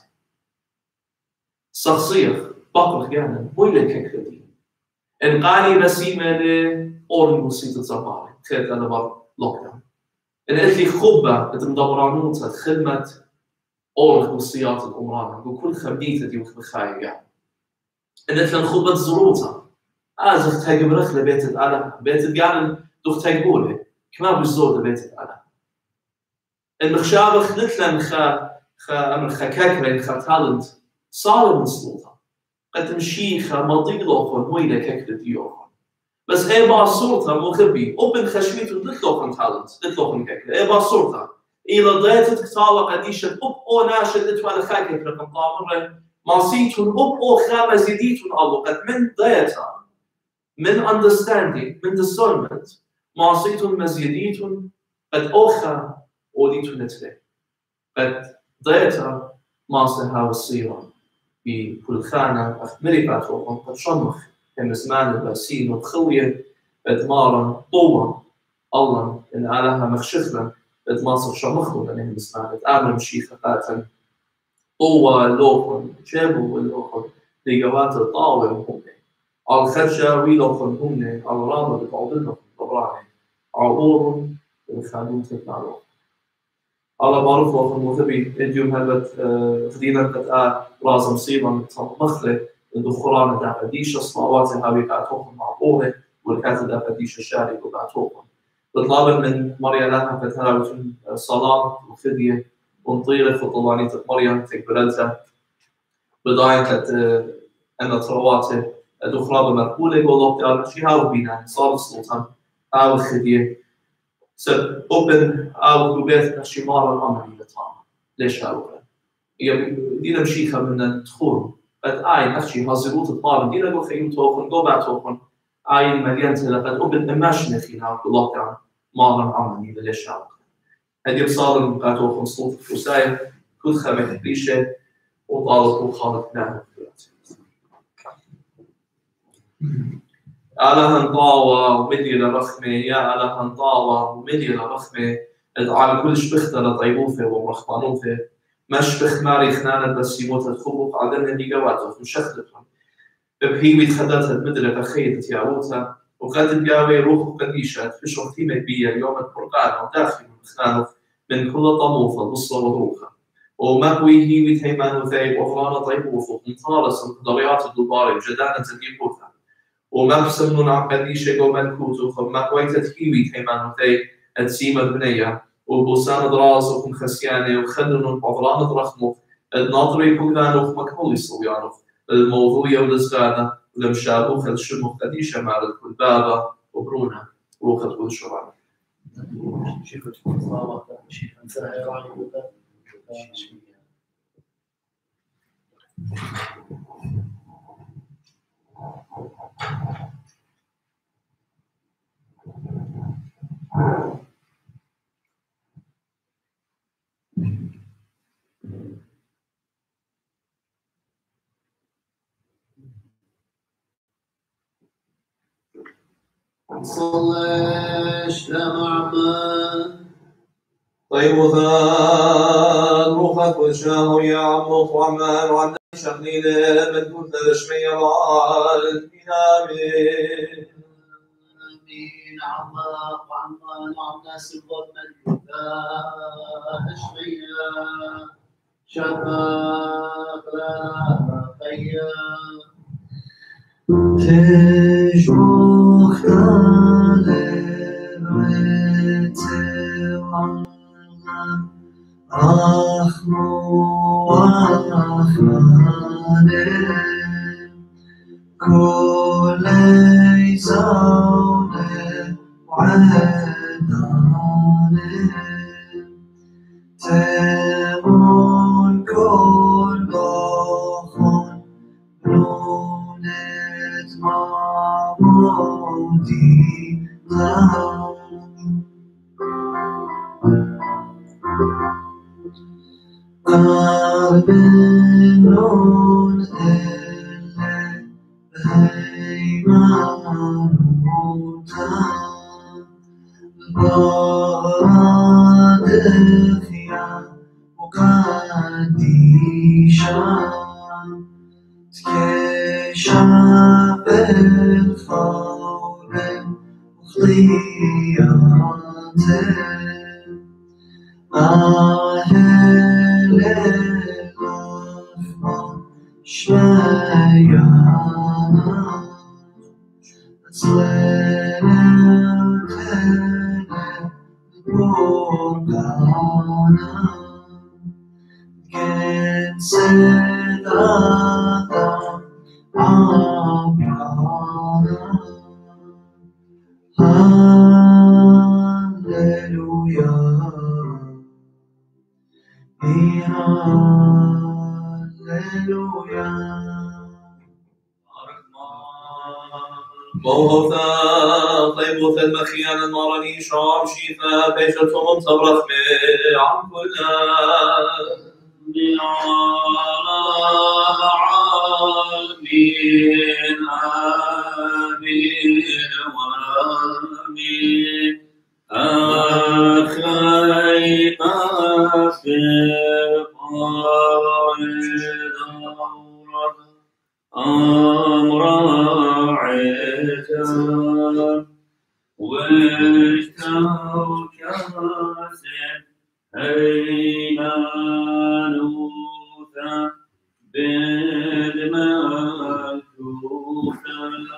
شخصية بقرخ يعني ويلة ككردي إن قالي بسيمة لأورن موسيقى الزماري خيرت أنا بار لوكداون إن قلت لي خبة تمدبرانوتا خدمة أورن موسيقى الأمرانة وكل خبيثة دي وخبخاية يعني إن قلت لي خبة زروتا زخت هاي برخ لبيت الألم بيت الجانن دخت هاي قوله كما بالزود لبيت الألم المخشابة خلت لن أمر كاكرين تالنت صار مسلوطة قد تمشي مضيلوخون ويلا كاكرة ديوخون بس با صورتها مخبي وبن خشميتو دتلوخن تالنت دتلوخن كيكل با صورتها إلى ضيت تكتالا قديشة أو ناشد إتوانا خاكي رقم طامرة ما سيتون أو خامة زيديتون الله قد من ضيتها من understanding من discernment ما سيتون مزيديتون قد أوخا أوليتون نتلي قد ضيتها ما سيها الصيرة بكل خانة أخمري باتوقن قد شمخ كمزمان الباسين وبخوية إدمارا طوة الله إن علىها مخشخنا إدماصر شمخنا لأنهم زمان آمن مشيخة قاتل طوة لوخن جابوا اللوخن لجوات الطاوة هم الخرجة ويلوخن هم الرامة بتعودلهم طبراني عبور الخادون تتنالو على معروف لوخن مثبي اليوم هلبت خدينا قد رازم صيبا مخلة الدخولان دا قديشة صلوات هاوي قاتوهم معبوه والكاتب دا قديشة شارك وقاتوهم بطلابا من مريالاتها فتهاوتون صلاة وفدية ونطيرة خطوانية مريم تكبرلتها بداية كت أنا ترواتي دخلابا مرقولة والله تعالى شي هاو بينا صار السلطان هاو الخدية سب أوبن هاو كوبيت نشيمار الأمر لطعام ليش هاو دينا مشيخة من الدخول قد نفسي هازروت الطالب دينا جو خيم توخن جو بعد توخن مليان تلقد أوبن إماشن خينا الله تعالى مارن عمني ليش هاو هذه صار قد توخن صوت الفسايا كل خمك بيشة وطالب وخالد نعم على هنطاوة ومدينة رخمة يا على هنطاوة ومدينة رخمة على كل شبختة لطيبوفة ومرخبانوفة مشبخ ماري خنانة بس يموت الخبوق عدنا دي جواتها مشخلتهم بهيوي تخدتها المدرة بخيدة يعوتها وقد بياوي روح قديشة في شرطيمة بيا يوم القرآن وداخل مخنانه من كل طموفة بصة وروخة ومكوي هيوي تيمان وثيب وغرانا طيبوفة ومطارس الضريات الدباري وجدانة تديبوتها ومبسم عقديشة ومنكوتو فمكوي تهيوي تيمان وثيب السيمة البنية وبوسان دراز وكم خسيانة وخدن وغرانا رخمه الناطري بغدانوف مكمولي صويانوف الموضوع والزغانة لمشابوخ الشموخ قديشة مارد كل بابا وبرونا روخة كل شرعنا شيخ الصلاة شيخ أنسان صليش لمعمل طيب وثان روخك وشاه يا عمو وعمان وعندك شغليلة بدون تلشمية وعال آمين عمار وعمان وعمنا سبب من أشمية شفاق لا خيام ليش مختال وتوعنا أخمو وأخماني كل زوني وعداني تمون كل خون نونت معمودي قلب نون إلي هيمانوتا بارادخيا وقديشا تكيشا بالخول وخلياتي أهل الأفضل شميانا أصلنا البرقانا كن سدادا عبرانا موثا طيب المخيان المرني شام شفاء بيشتهم تبرخ عن كل العالمين آمين وآمين أخي أسف أمر عتاب واجتوكاسم هيمانوثا بالمكوثا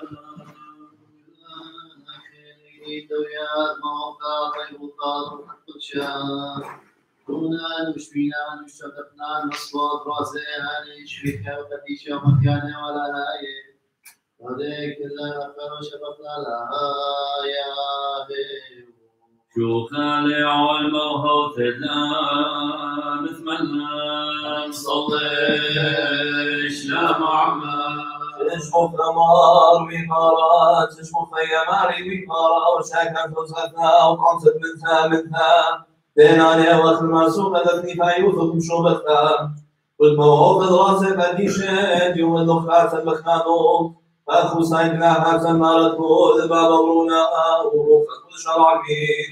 دويات موقع طيب الطاهر القدشان كنا نشفينا نشتقنا نصوات راسيها نشفيك وقديشة ومكانة ولا هاي وذيك الله أكبر وشفقنا لها يا هيو شو خالي والموت الله مثل الله نصليش لا معمل تشوف أمار بمارات تشوف يماري بمارا وشاكا فزغتها وقامت منها ديناني وقت المرسوم الذي فايوث مشوبتها والموقف راسي قديشة يوم النخات المخنانو أخو سايقنا هذا المارد بود بابا برونا وروح كل شرع بين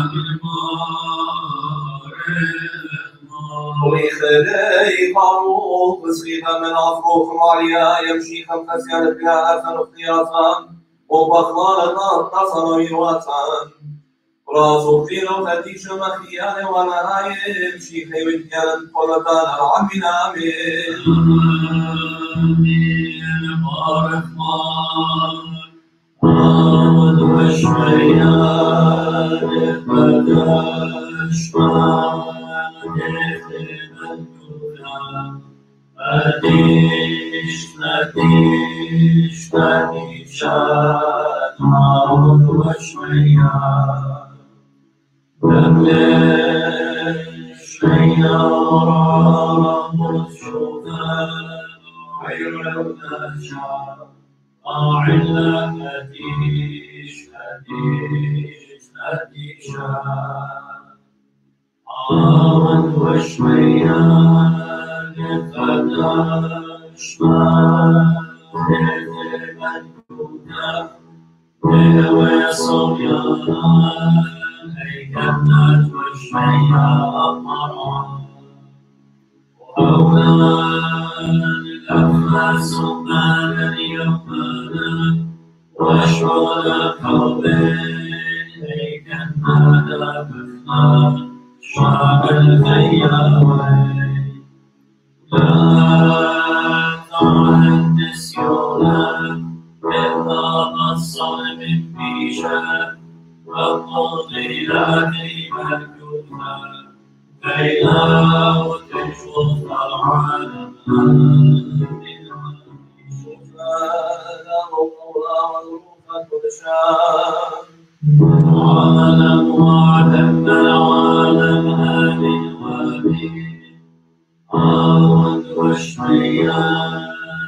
ويخلي معروف وصيغة من أفروخ ماريا يمشي خمسة سيادة بلا أثر اختياطا وبخلال تصل ويواتان راسو خير وفتيش مخيان ولا يمشي خير كان قلتان العمنا آمين بارك آمد وشميان نديش آمد وشميان دمش ميار مشوفان غير النجاة أعلى نديش آمد وشميان فداش نوي صبيان أي كانت وشميا أمران وأولان الأفلاس مالا يومانا وأشعر قلبين أي كانت بفنان شعب الخياوين لا تعلم النسيان إلا الصلب بيشان والتضليلات مكتوبة كي لا تشوف العالم وعلم وعلم العالم آمين وآمين آمن وشميان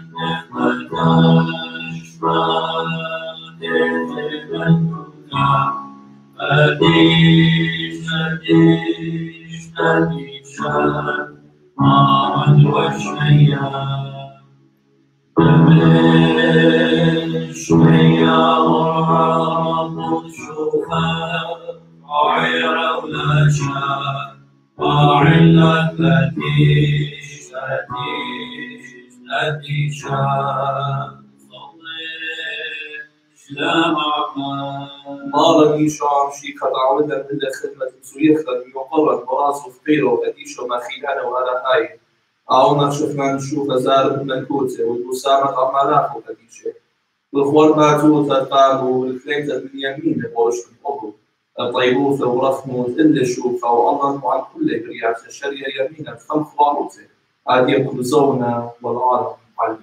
أديش آمن وشميان دمش ميار مشوفان غير ولاشان وعلت أديشان مارني شعر شي كتعودة من خدمة سويخة يقرر براسه فقيره وفتيشه ومخيلانه وهذا هاي أعونا شفنا نشوف زار المنكوتة والبسامة عمالاك وفتيشه والخوار ماتوتة قاموا والكليمة من يمين بورش من أبو الطيبوثة ورخموت إلا شوفها والله عن كل بريات الشرية يمينة خم خواروته عاد يبقى زونا والعالم علم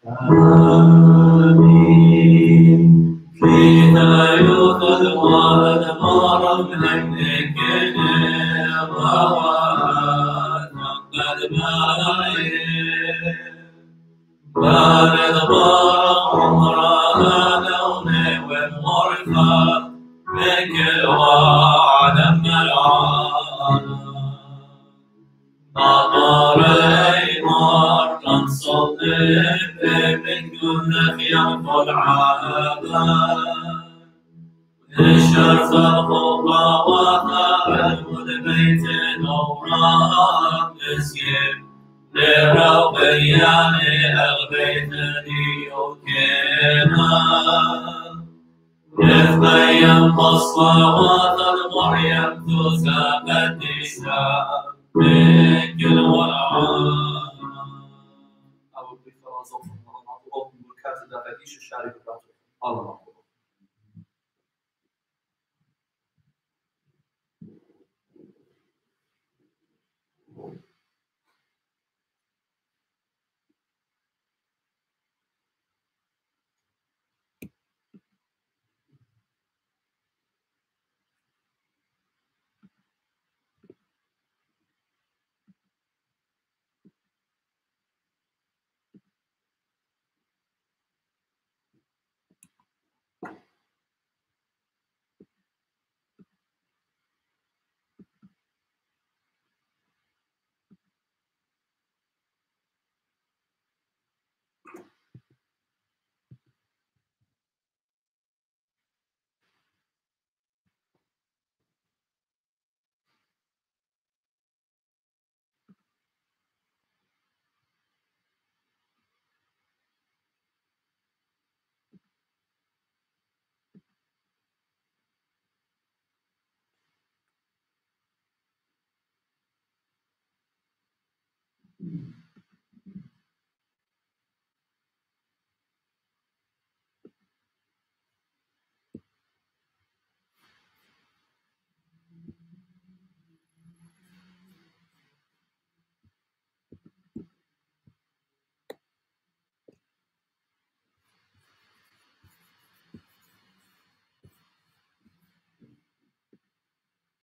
آمين فينا يوضل وعد مرم هنك ذكر وعدم العالم نظري مرة صدق من كل خيام العالم الشرف الخطى وثابت والبيت الأوراق مسكين لربيان البيتني يوكينا يخبيم صلوات المريم تسابت نساء من كل والعالم أبو بكر رازق الله بركات دافعيش الشارع بتاعته الله.